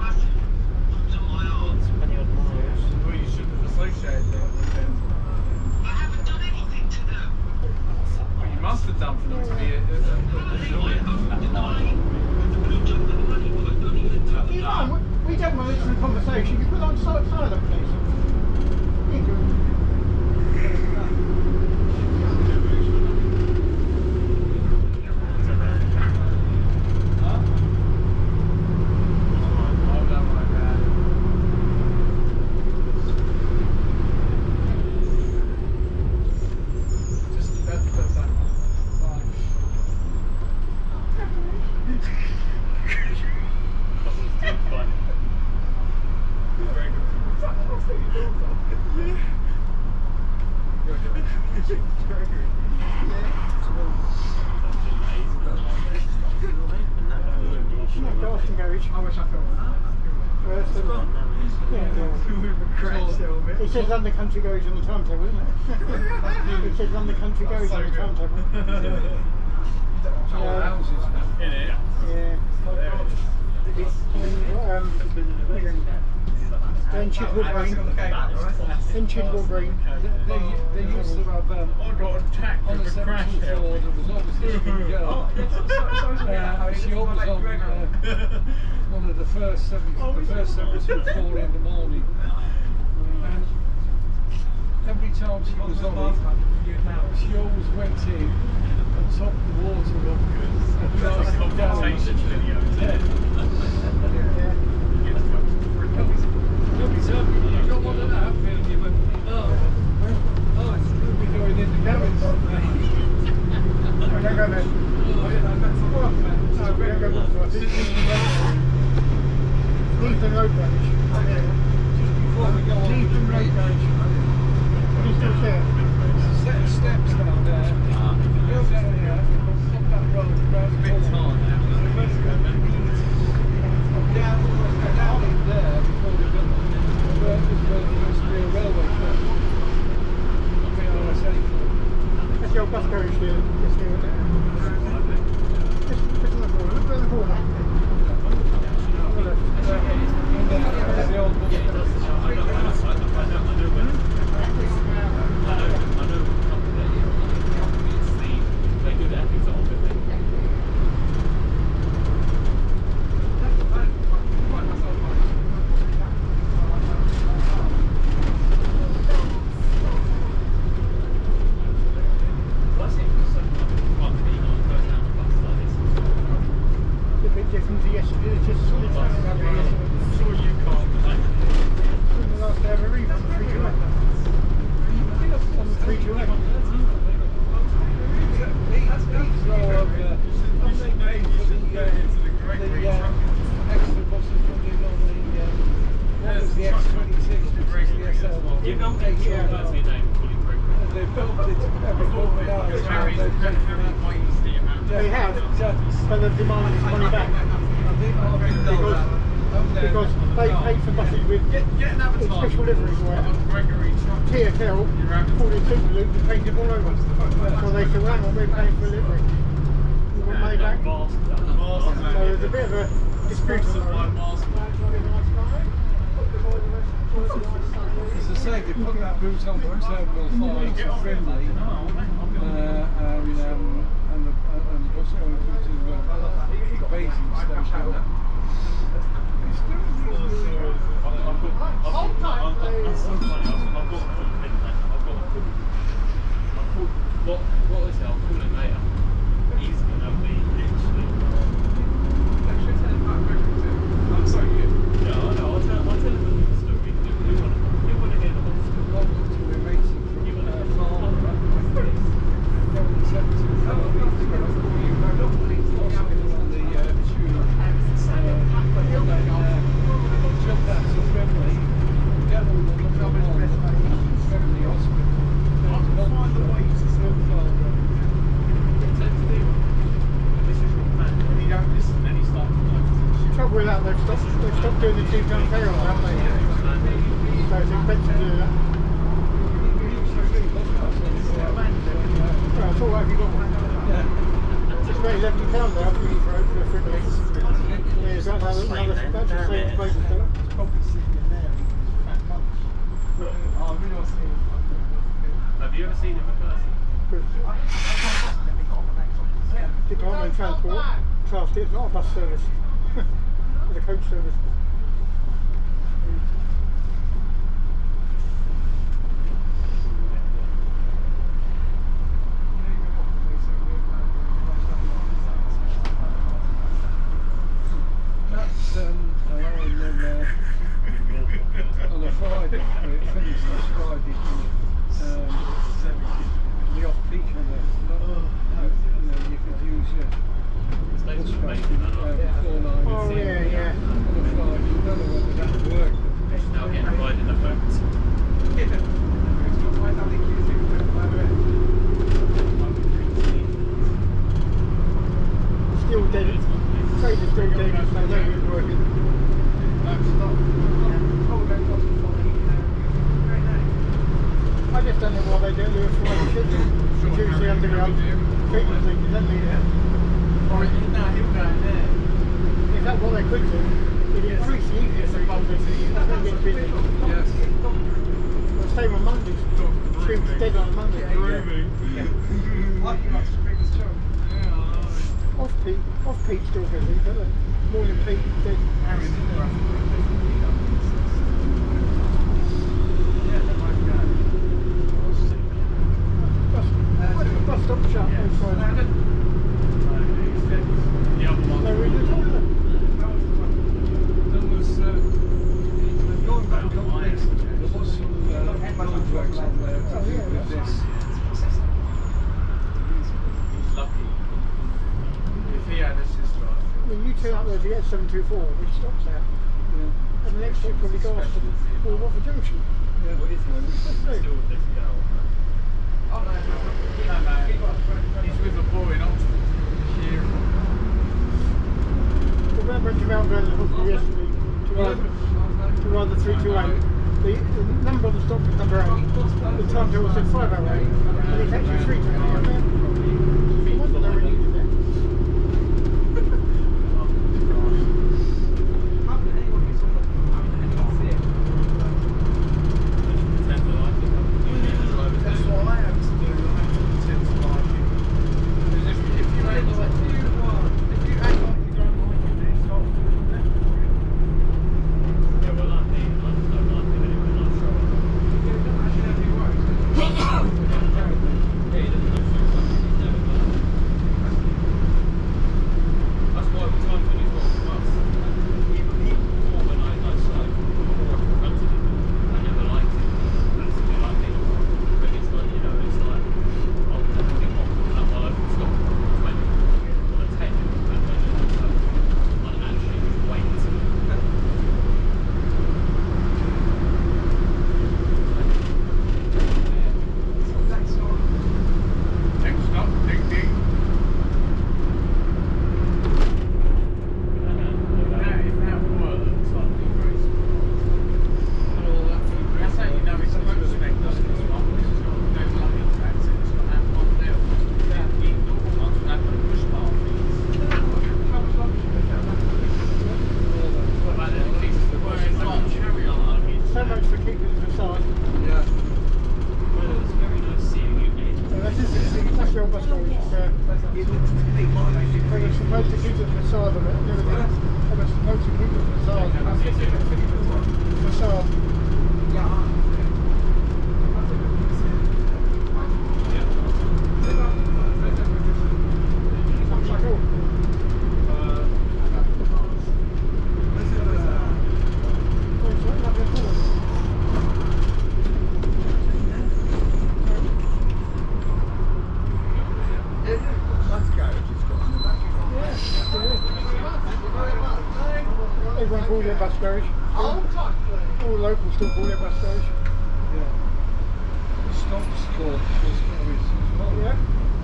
D: Well, you shouldn't have associated them with them. Well, you must have done for them to be a, a, a, a
A: You know, we, we don't want to listen to the conversation. You put on silent, silent please. You do. It says London Country Goes on the timetable, isn't it? It says London Country Goes on the timetable.
C: Old houses now.
A: Yeah. Um, then Chidwell Green. In Chidwell Green.
C: They, they used to have um,
D: I got attacked
C: on the
D: with a crash
C: seventeenth floor, there was obviously a good girl. Uh, she always on uh, one of the first seventy, the first seventy-two floor in the morning. And every time she was on it, she always went in and topped the water up and passed it down. Yeah. Nobody told me, you got one of that, and you went, oh, oh, it's going to be going in the garage.
A: I don't go there. No, we don't go there. This is Leavesden Road Branch.
C: Just before we go on to the
A: Leavesden Road
C: bridge,
A: Branch. He's still there.
C: there's a set of steps down there. Go down here, up that road, round the corner. Down, down in there before we got where it was where there used to be a railway track. B R S A.
A: That's the old bus garage there. Just here. Just, just on the corner. Look around the corner.
C: That's the old bus.
A: It's a bit different to yesterday. It's just solid traffic around here yesterday.
D: I'm sure you can't.
A: From the last day of a reef on the three two eight. On the three two eight.
D: You should know you shouldn't go into the Gregory
C: The uh,
D: truck.
C: extra buses running on the, uh, what was the X twenty-six, which is the S L.
B: You don't take your your name, fully pregnant.
C: They built it every couple of hours.
D: Because Harry's Harry's waiting to see him out.
A: They have,
C: So,
A: but they've demanded his money back.
C: I think what they've done, only there
A: because
C: on the
A: they
C: car.
A: pay for buses with
D: Get, get an advertisement.
A: special livery for it.
D: on Gregory Truck.
A: T F L called it Superloop and painted all over. So they said, hang on, we're paying for livery. We want money back. So there's a bit of a dispute on that.
C: As I say, they put that route on for Terminal five to Friendly, uh, and, um, and the and the bus going through to uh, the Basing station. It's still
F: What, what is it? I'll call him later. He's going to be literally.
D: Actually, tell him about Gregory too. I'm sorry, you.
F: Yeah, I know. I'll tell, I'll tell him the story. You want to, you want to hear the whole story.
C: welcome to a meeting from uh, Farnborough. Going seventeen kilometres ago, hospital on the uh, tube. Uh, and then uh, jumped out to Friendly, get all the number one, Friendly Hospital.
D: I can find the way to still Farnborough.
F: This is your plan.
D: When you don't listen, then he starts to notice.
A: The trouble with that, they've stopped, they've stopped doing the two gun fair on, haven't they? So it's expensive to do that. Well, it's all right if you got one.
C: Yeah.
A: It's about eleven pounds now for you for for a Friendly. Yeah, is that how another, that's the same as most stuff.
D: Probably sitting in there eating fat lunch. Oh, I really want to see him.
F: Have you ever seen him in person?
A: Department of Transport, classed it, it's not a bus service. It's a coach service.
C: That's um, allowing them uh, on a Friday, when it finished last Friday, um, the off-peak on it. Not, you know, you could use your
F: The
C: bus
F: station's
C: pass
F: amazing, I know.
C: uh, before nine.
A: Oh yeah, yeah.
C: On a Friday, I don't know whether that would work.
F: He's now getting a ride in the boat.
A: Still dead. Trade is still dead, so I know it's working. I just don't know why they don't do it for other kids. It's usually underground treatment thing, you don't need it.
D: Or no, he'll go in there.
A: If that's what they could do, it'd increase the easier for people to get busy.
C: Yes.
A: Well, same on Mondays. Stream's dead on Monday.
D: Like he likes to pick his children. Yeah,
A: Off peak, off peak still busy, but uh, morning peak dead.
D: I know. Yeah, they might go.
A: Bus, bus, bus stop shut
D: Yeah.
A: on Friday.
F: The other one.
A: No reason to do that.
C: There was, uh, going back on this, there was some uh, contracts on there to do with this.
F: He's lucky.
D: If he had a sister, I
A: I mean, you turn up there to get seven two four, which stops there.
C: Yeah.
A: And the next stop probably goes to Paul Watford Junction.
C: Yeah.
F: What is he? He's still with this girl.
D: Oh no, no, no. He's with a boy in Oxford. Shearing.
A: The round went to Mount Vernon Hospital yesterday to ride, to ride the three two eight. The, the number on the stop was number eight. The timetable said five oh eight, and it's actually three two eight. No wonder they were using that.
D: That's what I have to do. I have to pretend to like it. Because if, if you act like if you, if you act like you don't like it, then it's not.
F: Yeah, well, like me, I just don't like it anyway, not sure.
D: You don't actually have any worries.
F: Yeah, he doesn't know.
A: keep the facade.
C: Yeah.
F: Well, it was very nice seeing you, mate.
A: So that's, this is, that's the old bus storage. Uh, they were supposed to keep the facade of it and everything. They were supposed to keep the facade. Facade. Something cool. Oh, it's like nothing at all. Everyone calls it a bus garage. All the locals still call it a bus garage.
C: Yeah. Stops called bus garage as well.
A: Yeah.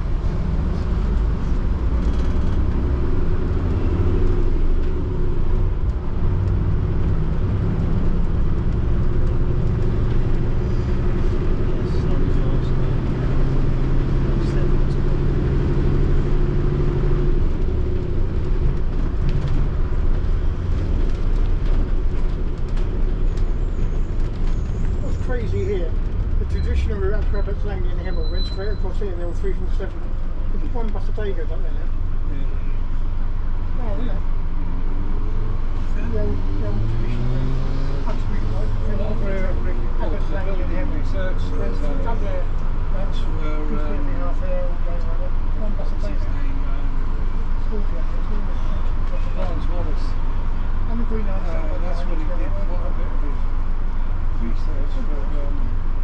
A: What's crazy here, the traditional route up to Abbott's Lane in Hemel went straight across here, there were three from seven. There's one bus a day goes up there now. Oh, isn't it? The old, the old traditional route. Uxbridge Road,
C: Not where
A: Abbott's
C: the
A: Lane in
C: building
A: Hemel.
C: research
A: There's
C: centre.
A: up there,
C: That's where
A: used to be
C: um,
A: half there all day like that. One bus a
C: what's
A: day
C: his
A: now.
C: name? Um,
A: School club, it's all the-
C: Barnes Wallace.
A: I'm a green artist.
C: Uh, that's what he did quite a bit of his research for um,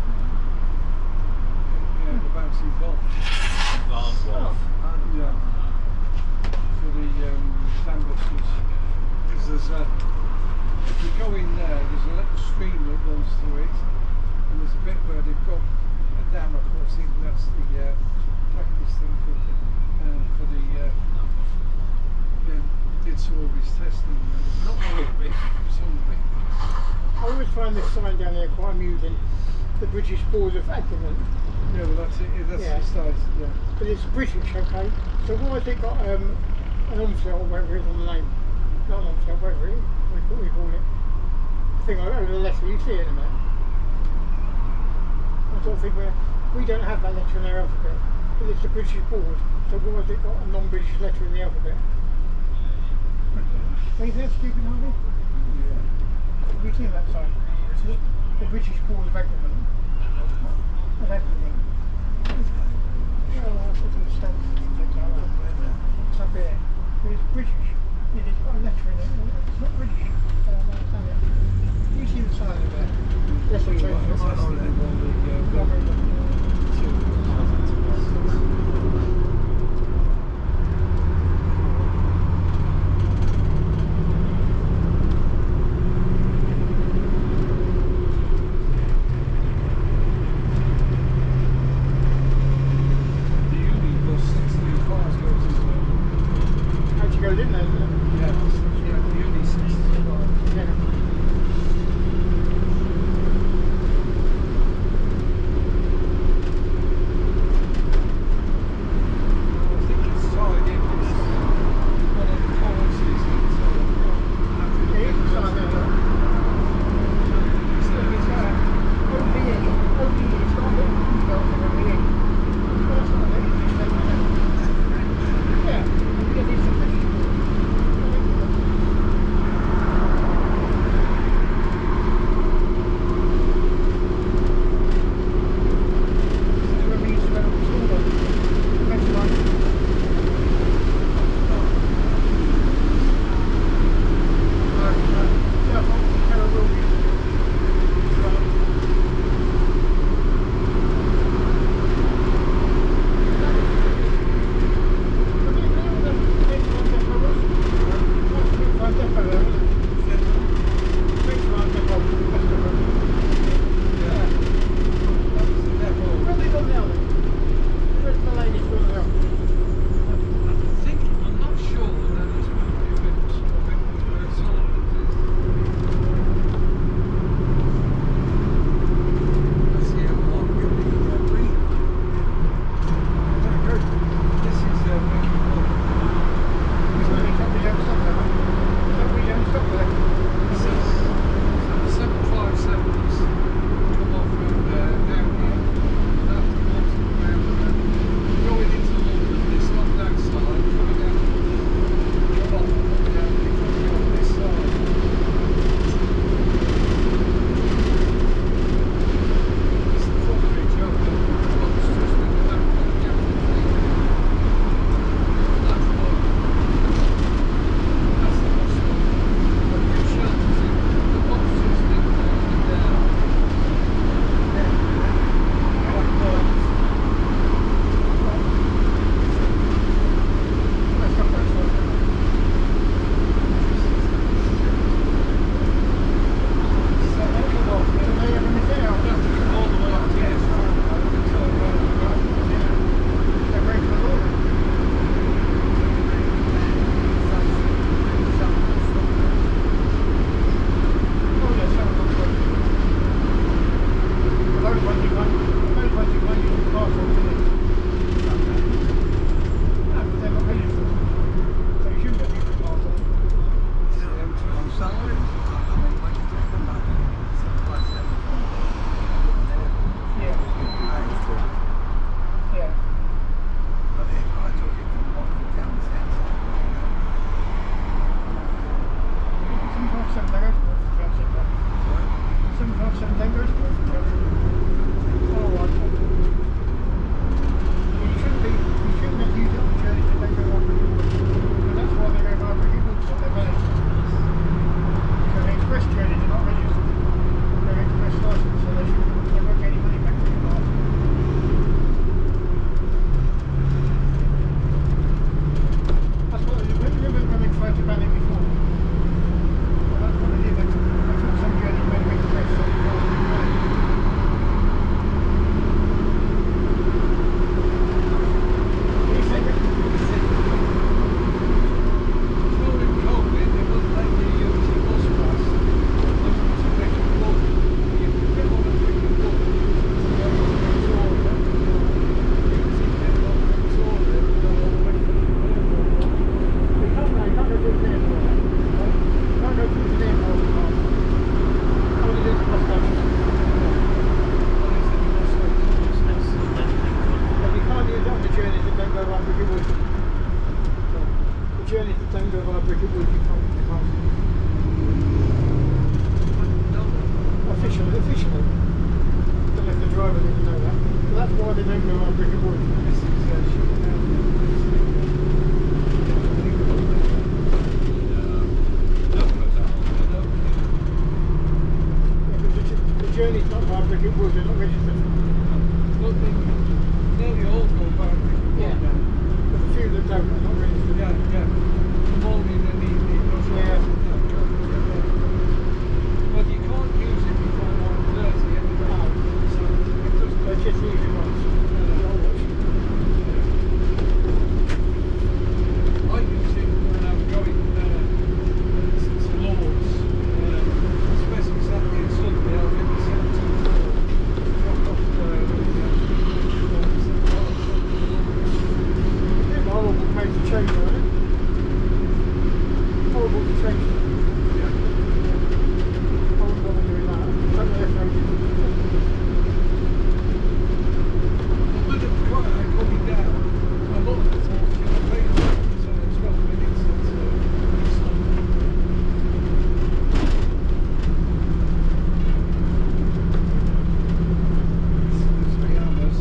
C: yeah, the bouncy ball.
B: Barnes Wolf.
C: Yeah. For the um, ambushers. Because there's a, if you go in there, there's a little stream that runs through it, and there's a bit where they've got a dam across it, and that's the uh, practice thing for the, um, for the uh, yeah, did some of his testing. Not all of it, some of it.
A: I always find this sign down there quite amusing. The British Board of Agreement.
C: Yeah, well that's it, that's
A: Yeah.
C: the size, yeah.
A: But it's British, okay? So why has it got um, an umflaut or whatever it is on the name? Not an umflaut, whatever it is, we call, we call it. The thing over the letter, you see it in there. I sort of think we're, we don't have that letter in our alphabet. But it's the British Board, so why has it got a non-British letter in the alphabet? Ain't that stupid, Harvey?
C: Yeah.
A: Have you seen that sign? It's the, the British Board of Agreement. Of Agreement. Oh, I sort of stamp things like that. It's up here. But it's British. It has got a letter in it. It's not British. I don't understand it. You see the sign of that? That's what
C: Well,
A: changes
C: that's
A: the
C: on the, uh, government. The uni bus, sixteen cars goes as well.
A: Actually goes in there, doesn't it?
C: Yeah, yeah, the uni sixteen cars.
A: Yeah. journey's not by Bricket Wood, they're not registered.
C: Well, they nearly all go by Bricket Wood
A: Yeah.
C: now.
A: There's a few that don't, are not registered.
C: Yeah, yeah. Morning and evening. That's right.
A: Yeah.
C: But you can't use it before one thirty anyway.
A: No.
C: So it doesn't.
A: They're just easy ones.
C: I use it when I'm going uh, to Lords, um, especially Saturday and Sunday. I'll get the seven two four, drop off uh, the
A: It's a horrible place to change, isn't it? Horrible to change.
C: yeah.
A: I wouldn't bother doing that. Don't let it throw you.
C: But it's quite like coming down. I love the talk, you know, wait, so twelve minutes into Sunday. It's three hours.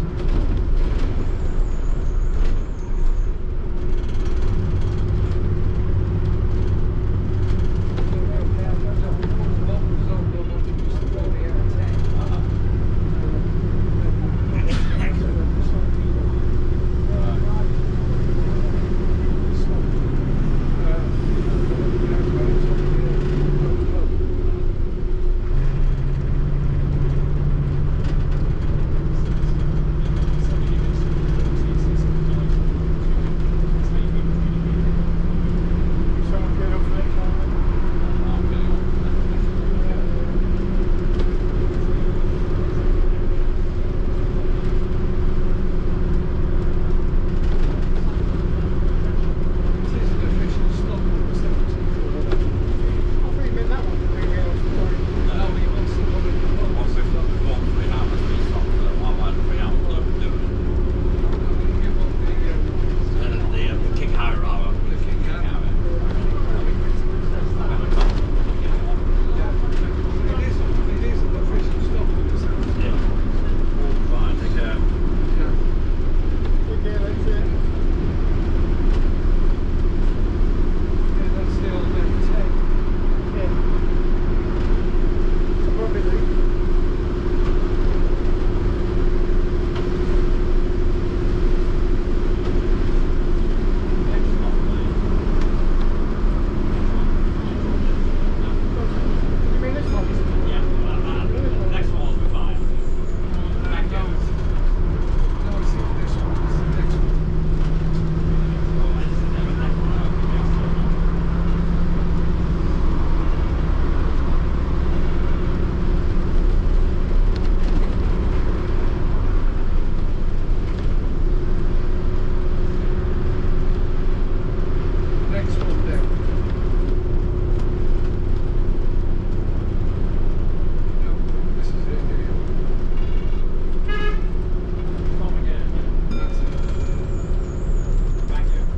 A: Someone get off next time.
C: It is an official stop on the seventy-four.
A: I thought you meant that one. The, uh, sorry.
C: No, he wants to come in the
B: Once
C: box.
B: we've got the one three hours, we stop for a while, and three hours load of doing it.
C: Give up the, uh,
B: And then the, uh, the kick higher hour.
C: the king
B: Kick
C: out.
B: hour. And the top, you know,
C: Yeah. It is, it is an official stop on the seventy-four.
B: yeah. Fine, take care.
C: Yeah.
A: Okay, that's it.
C: Yeah, that's the old M ten.
A: Yeah. Probably do.
B: Next one, please.
A: You mean this one?
B: Yeah, well, uh, next one will be fine. Thank you.
C: No, it's not this one, it's the next one. Next one there. No, this is it here.
B: Stop again.
C: That's it.
B: Thank you.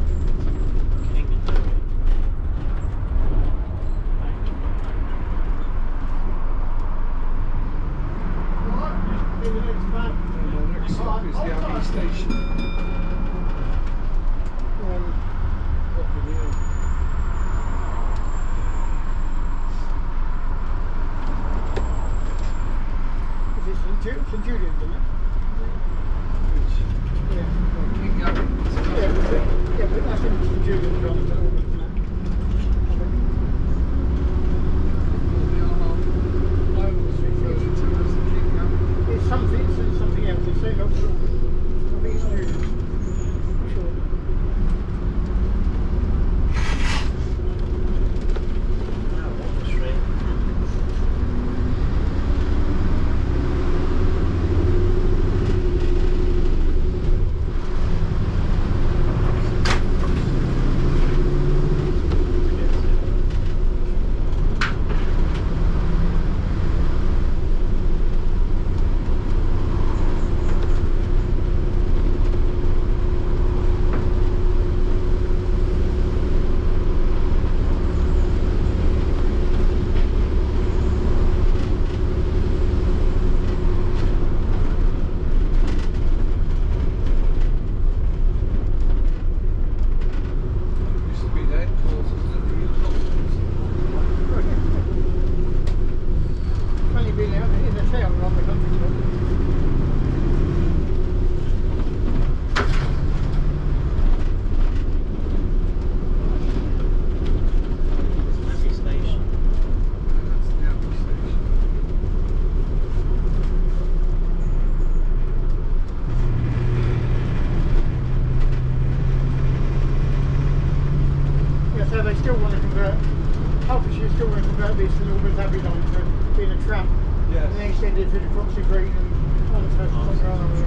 A: Right. In the next van.
C: And the next stop is the Abbey Station.
A: Um,
C: Up in here.
A: is this Saint Ju- Saint Julian's, isn't it?
C: Which,
A: Yeah.
C: well, King Abbey.
A: Yeah, but, yeah, but that's in Saint Julian's, right? So, isn't it? I think.
C: I always refer to it as the King Abbey.
A: It's something, it's something else. It's saying up short. I think it's Julian's. Sure.
B: Straight.
A: they still want to convert this to Northern Abbey line to being a tram.
C: Yes.
A: And then extend it through the Croxley Green and on the first oh,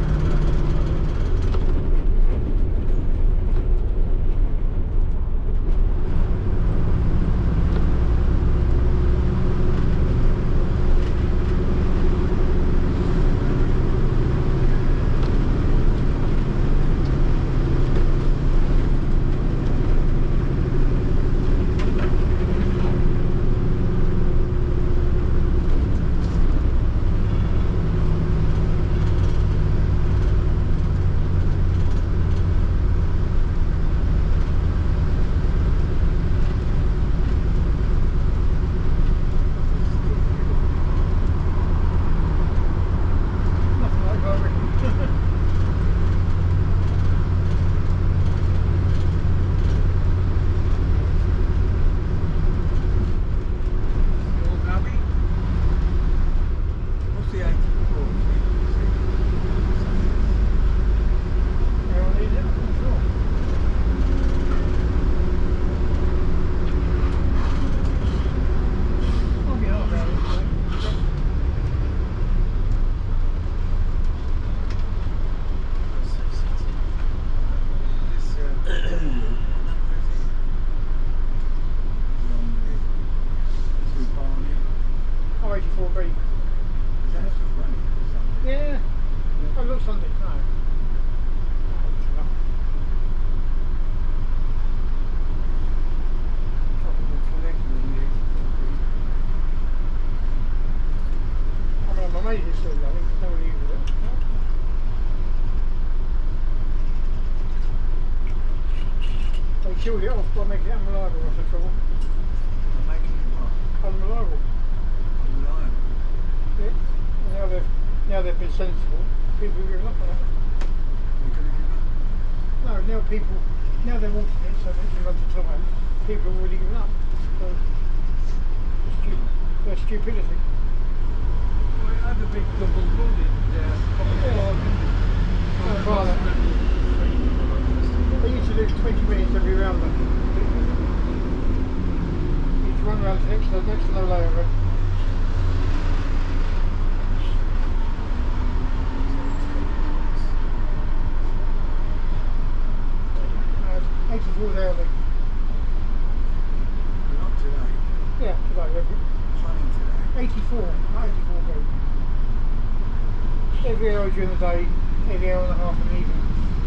A: killed it off by making it unreliable, was the trouble.
C: I'm making it what?
A: Unreliable.
C: Unreliable?
A: Yeah. And now they've, now they've been sensible, people are giving up on it.
C: You're going to give up?
A: No, now people, now they're wanting it so they can run to time, people have already given up. So, it's stu their stupidity.
C: Well, it had a big double loading there.
A: Yeah. Oh, they used to do twenty minutes every round. Each one round next to next to the layover. Uh, eighty-four daily.
C: Not today.
A: Yeah, today. Every,
C: Planning today.
A: eighty-four. Not eighty-four days. Every hour during the day, every hour and a half in the evening.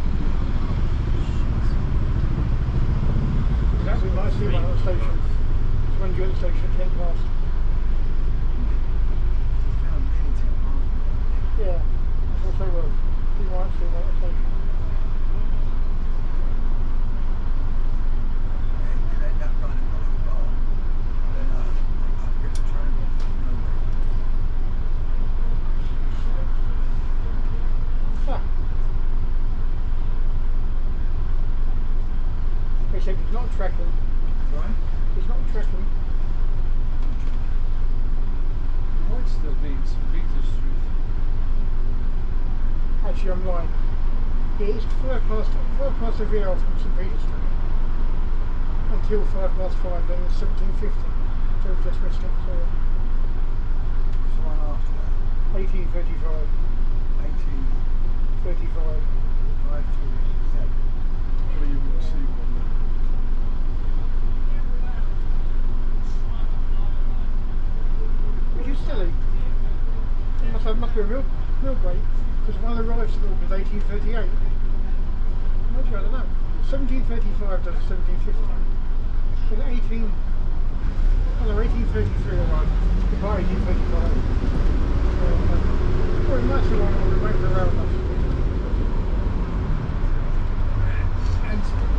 A: We might see one at the station. It's when you're at the station at ten past. Yeah, that's what they were. You might see one at the station.
C: You'll end up running off the bar. Then uh, I'll get the train.
A: Ah. Except it's not tracking.
C: Right?
A: It's not tracking.
C: Might still be Saint Peter Street.
A: Actually, I'm lying. Yeah, it's five past, five past every hour from Saint Peter Street. Until five past five, then it's seventeen fifty. So we've just missed it. So
C: What's the one after that?
A: eighteen thirty-five.
C: eighteen
A: thirty-five.
C: five two seven. Well, you will see one there.
A: Which is silly. It must, have, must be a real, real break, because one arrives to the Auckland eighteen thirty-eight. Actually, I don't know. seventeen thirty-five does seventeen fifty. Then eighteen, oh no, eighteen thirty-three arrived. Goodbye, eighteen thirty-five. Um, well, it must be one that will wait for around us.
C: And,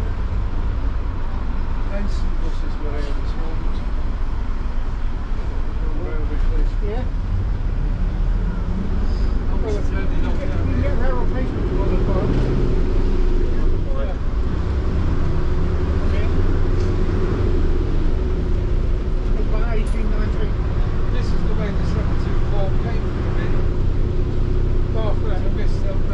C: and some buses were here this morning. Railway police.
A: Yeah?
C: I was turning off
A: You
C: down
A: can
C: here.
A: get rail replacement on as well. Yeah. Okay. It's about eighteen nineteen.
C: This is the way the seven two four came from me.
A: Oh, for
C: I
A: that.
C: missed them.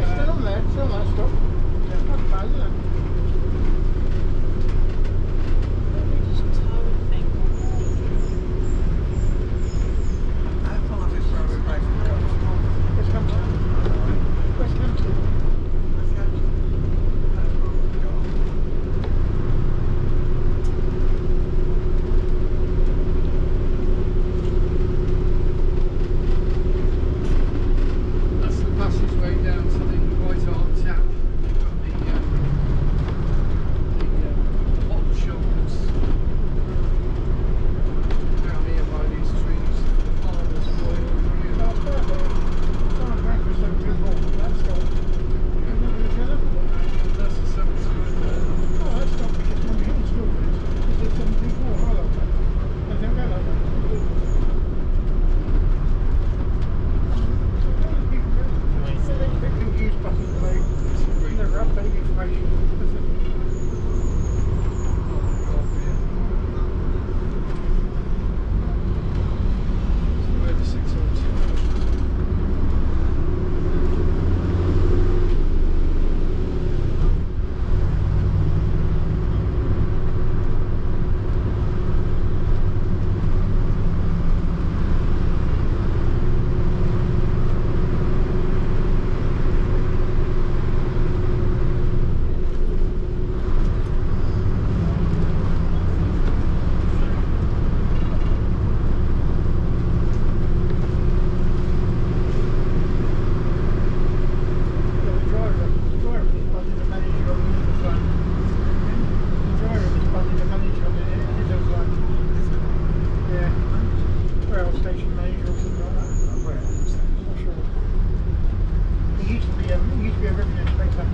A: revenue inspector.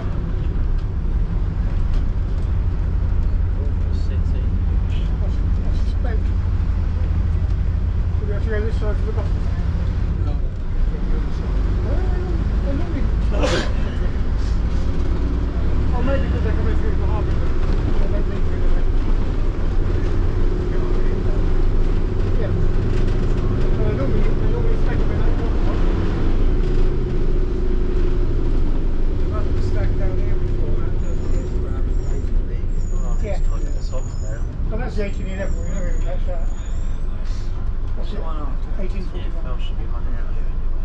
B: City.
A: I suspect we'll have to go this side for the bus.
C: No.
A: They're normally or maybe because they're coming through the harbour, they don't need to anyway. Yeah. So they normally, they normally expect them in that one.
C: They've had them stacked down here before, that doesn't it?
B: Oh,
A: Yeah.
B: it's taking us off now.
A: Well, that's the eighteen eleven, we never even catch that. What's it? eighteen
B: Yeah,
A: forty-one.
B: Phil should be running out here anyway.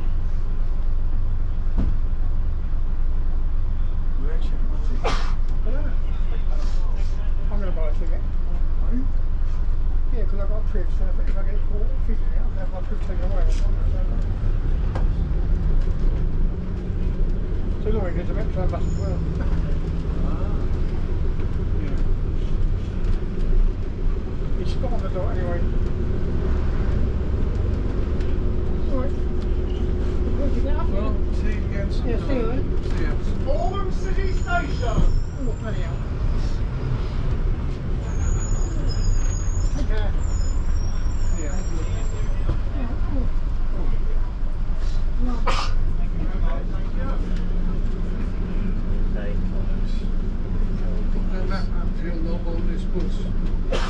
A: I'm going to buy a ticket. Yeah, because I've got a priv, so if, if I get caught fishing it, I'll have my priv taken away. So annoying, there's a Metro bus as well. It's got on the dot anyway. Alright. Where'd you get up
C: Well,
A: here?
C: see you again sometime.
A: Yeah, see you then.
C: See you.
D: Auburn City Station!
A: Oh, bloody hell. Take care.
C: Yeah.
B: Okay.
C: Put that map Anfield logo on this bus.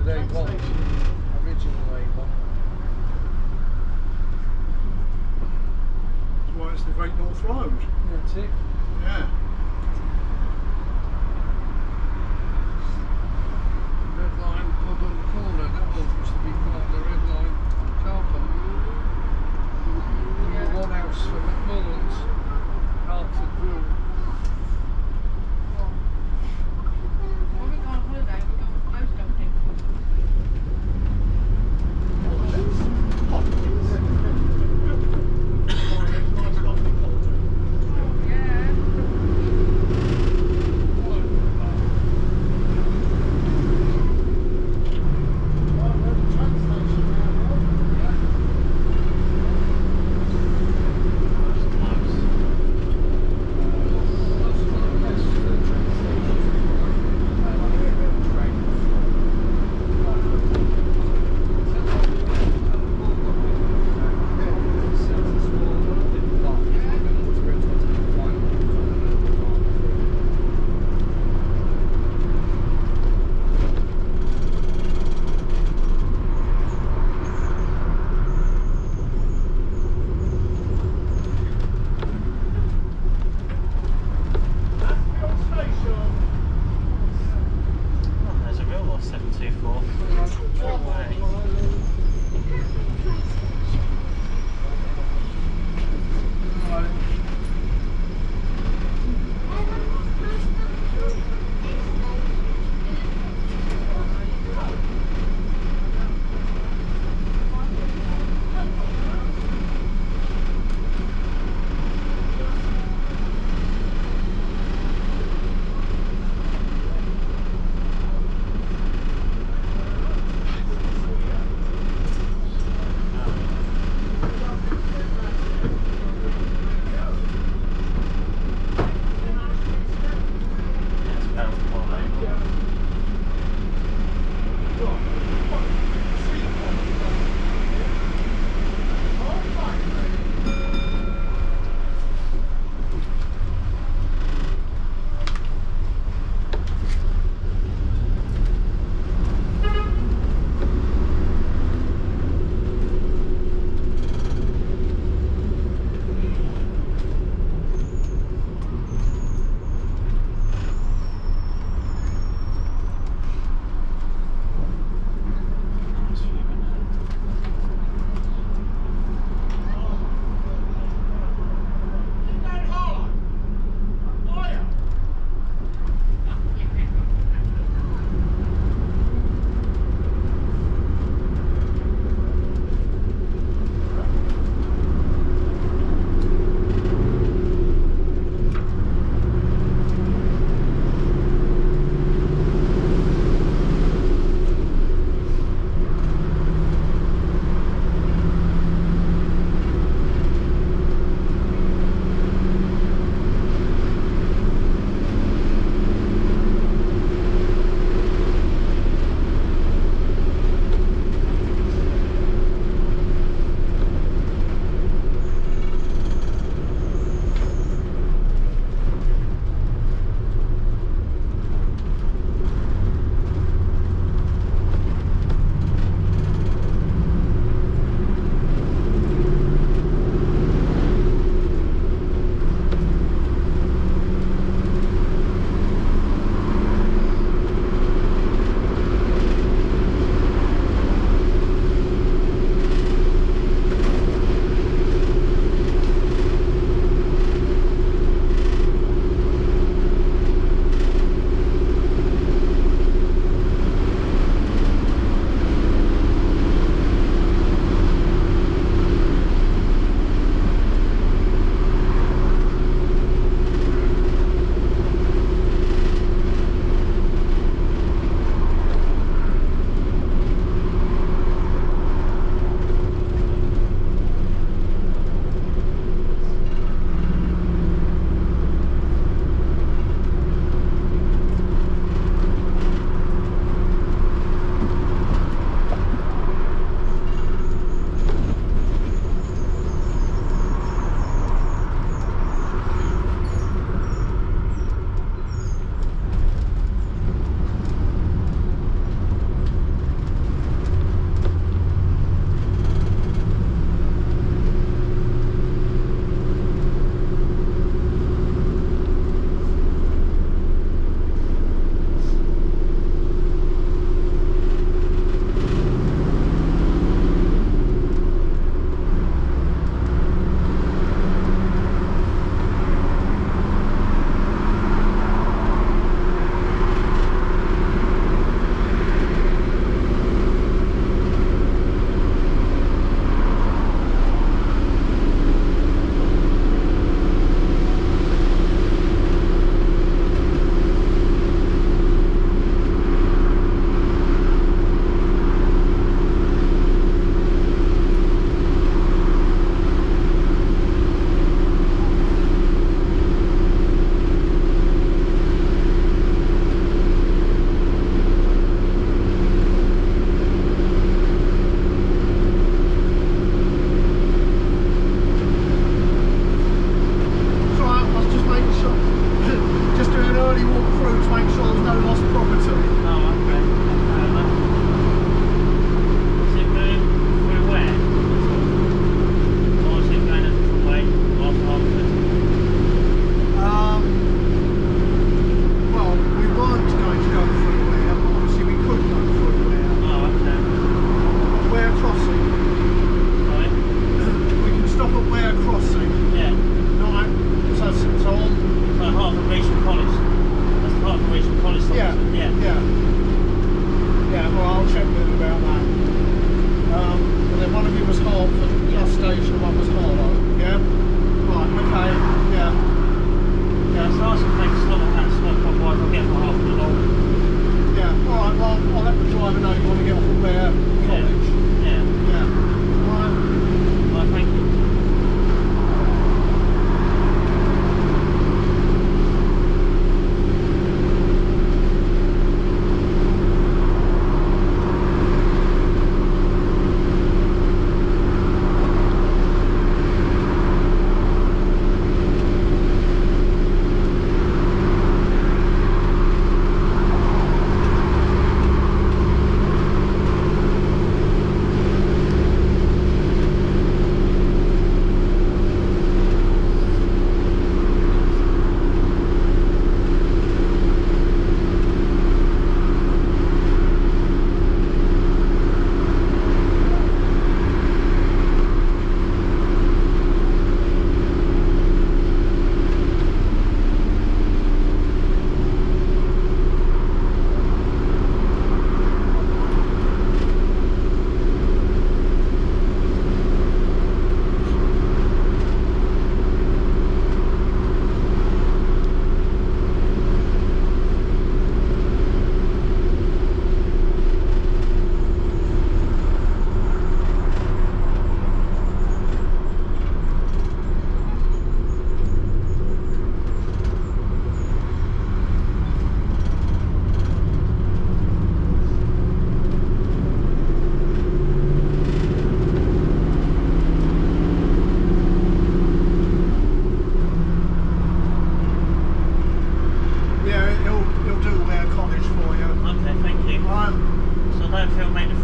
C: A one, original A one.
E: That's why it's the Great North Road.
C: That's it.
E: Yeah.
C: Red Line pub on the corner, that one used to be part of the Red Line car park. And the one house for McMullen's, Hartford Grill.
G: When we go on holiday, we go ice dumping. Yeah.
B: Oh, there's a real lot seven two four. No way.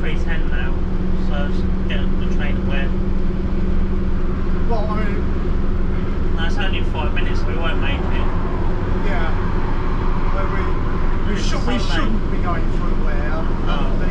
H: three ten now, so just get the train at Ware.
E: Well, I mean,
H: That's only five minutes, so we won't make it.
E: yeah. Well, we we,
H: It's
E: should, we
H: Sunday.
E: shouldn't be going through where.
H: Oh.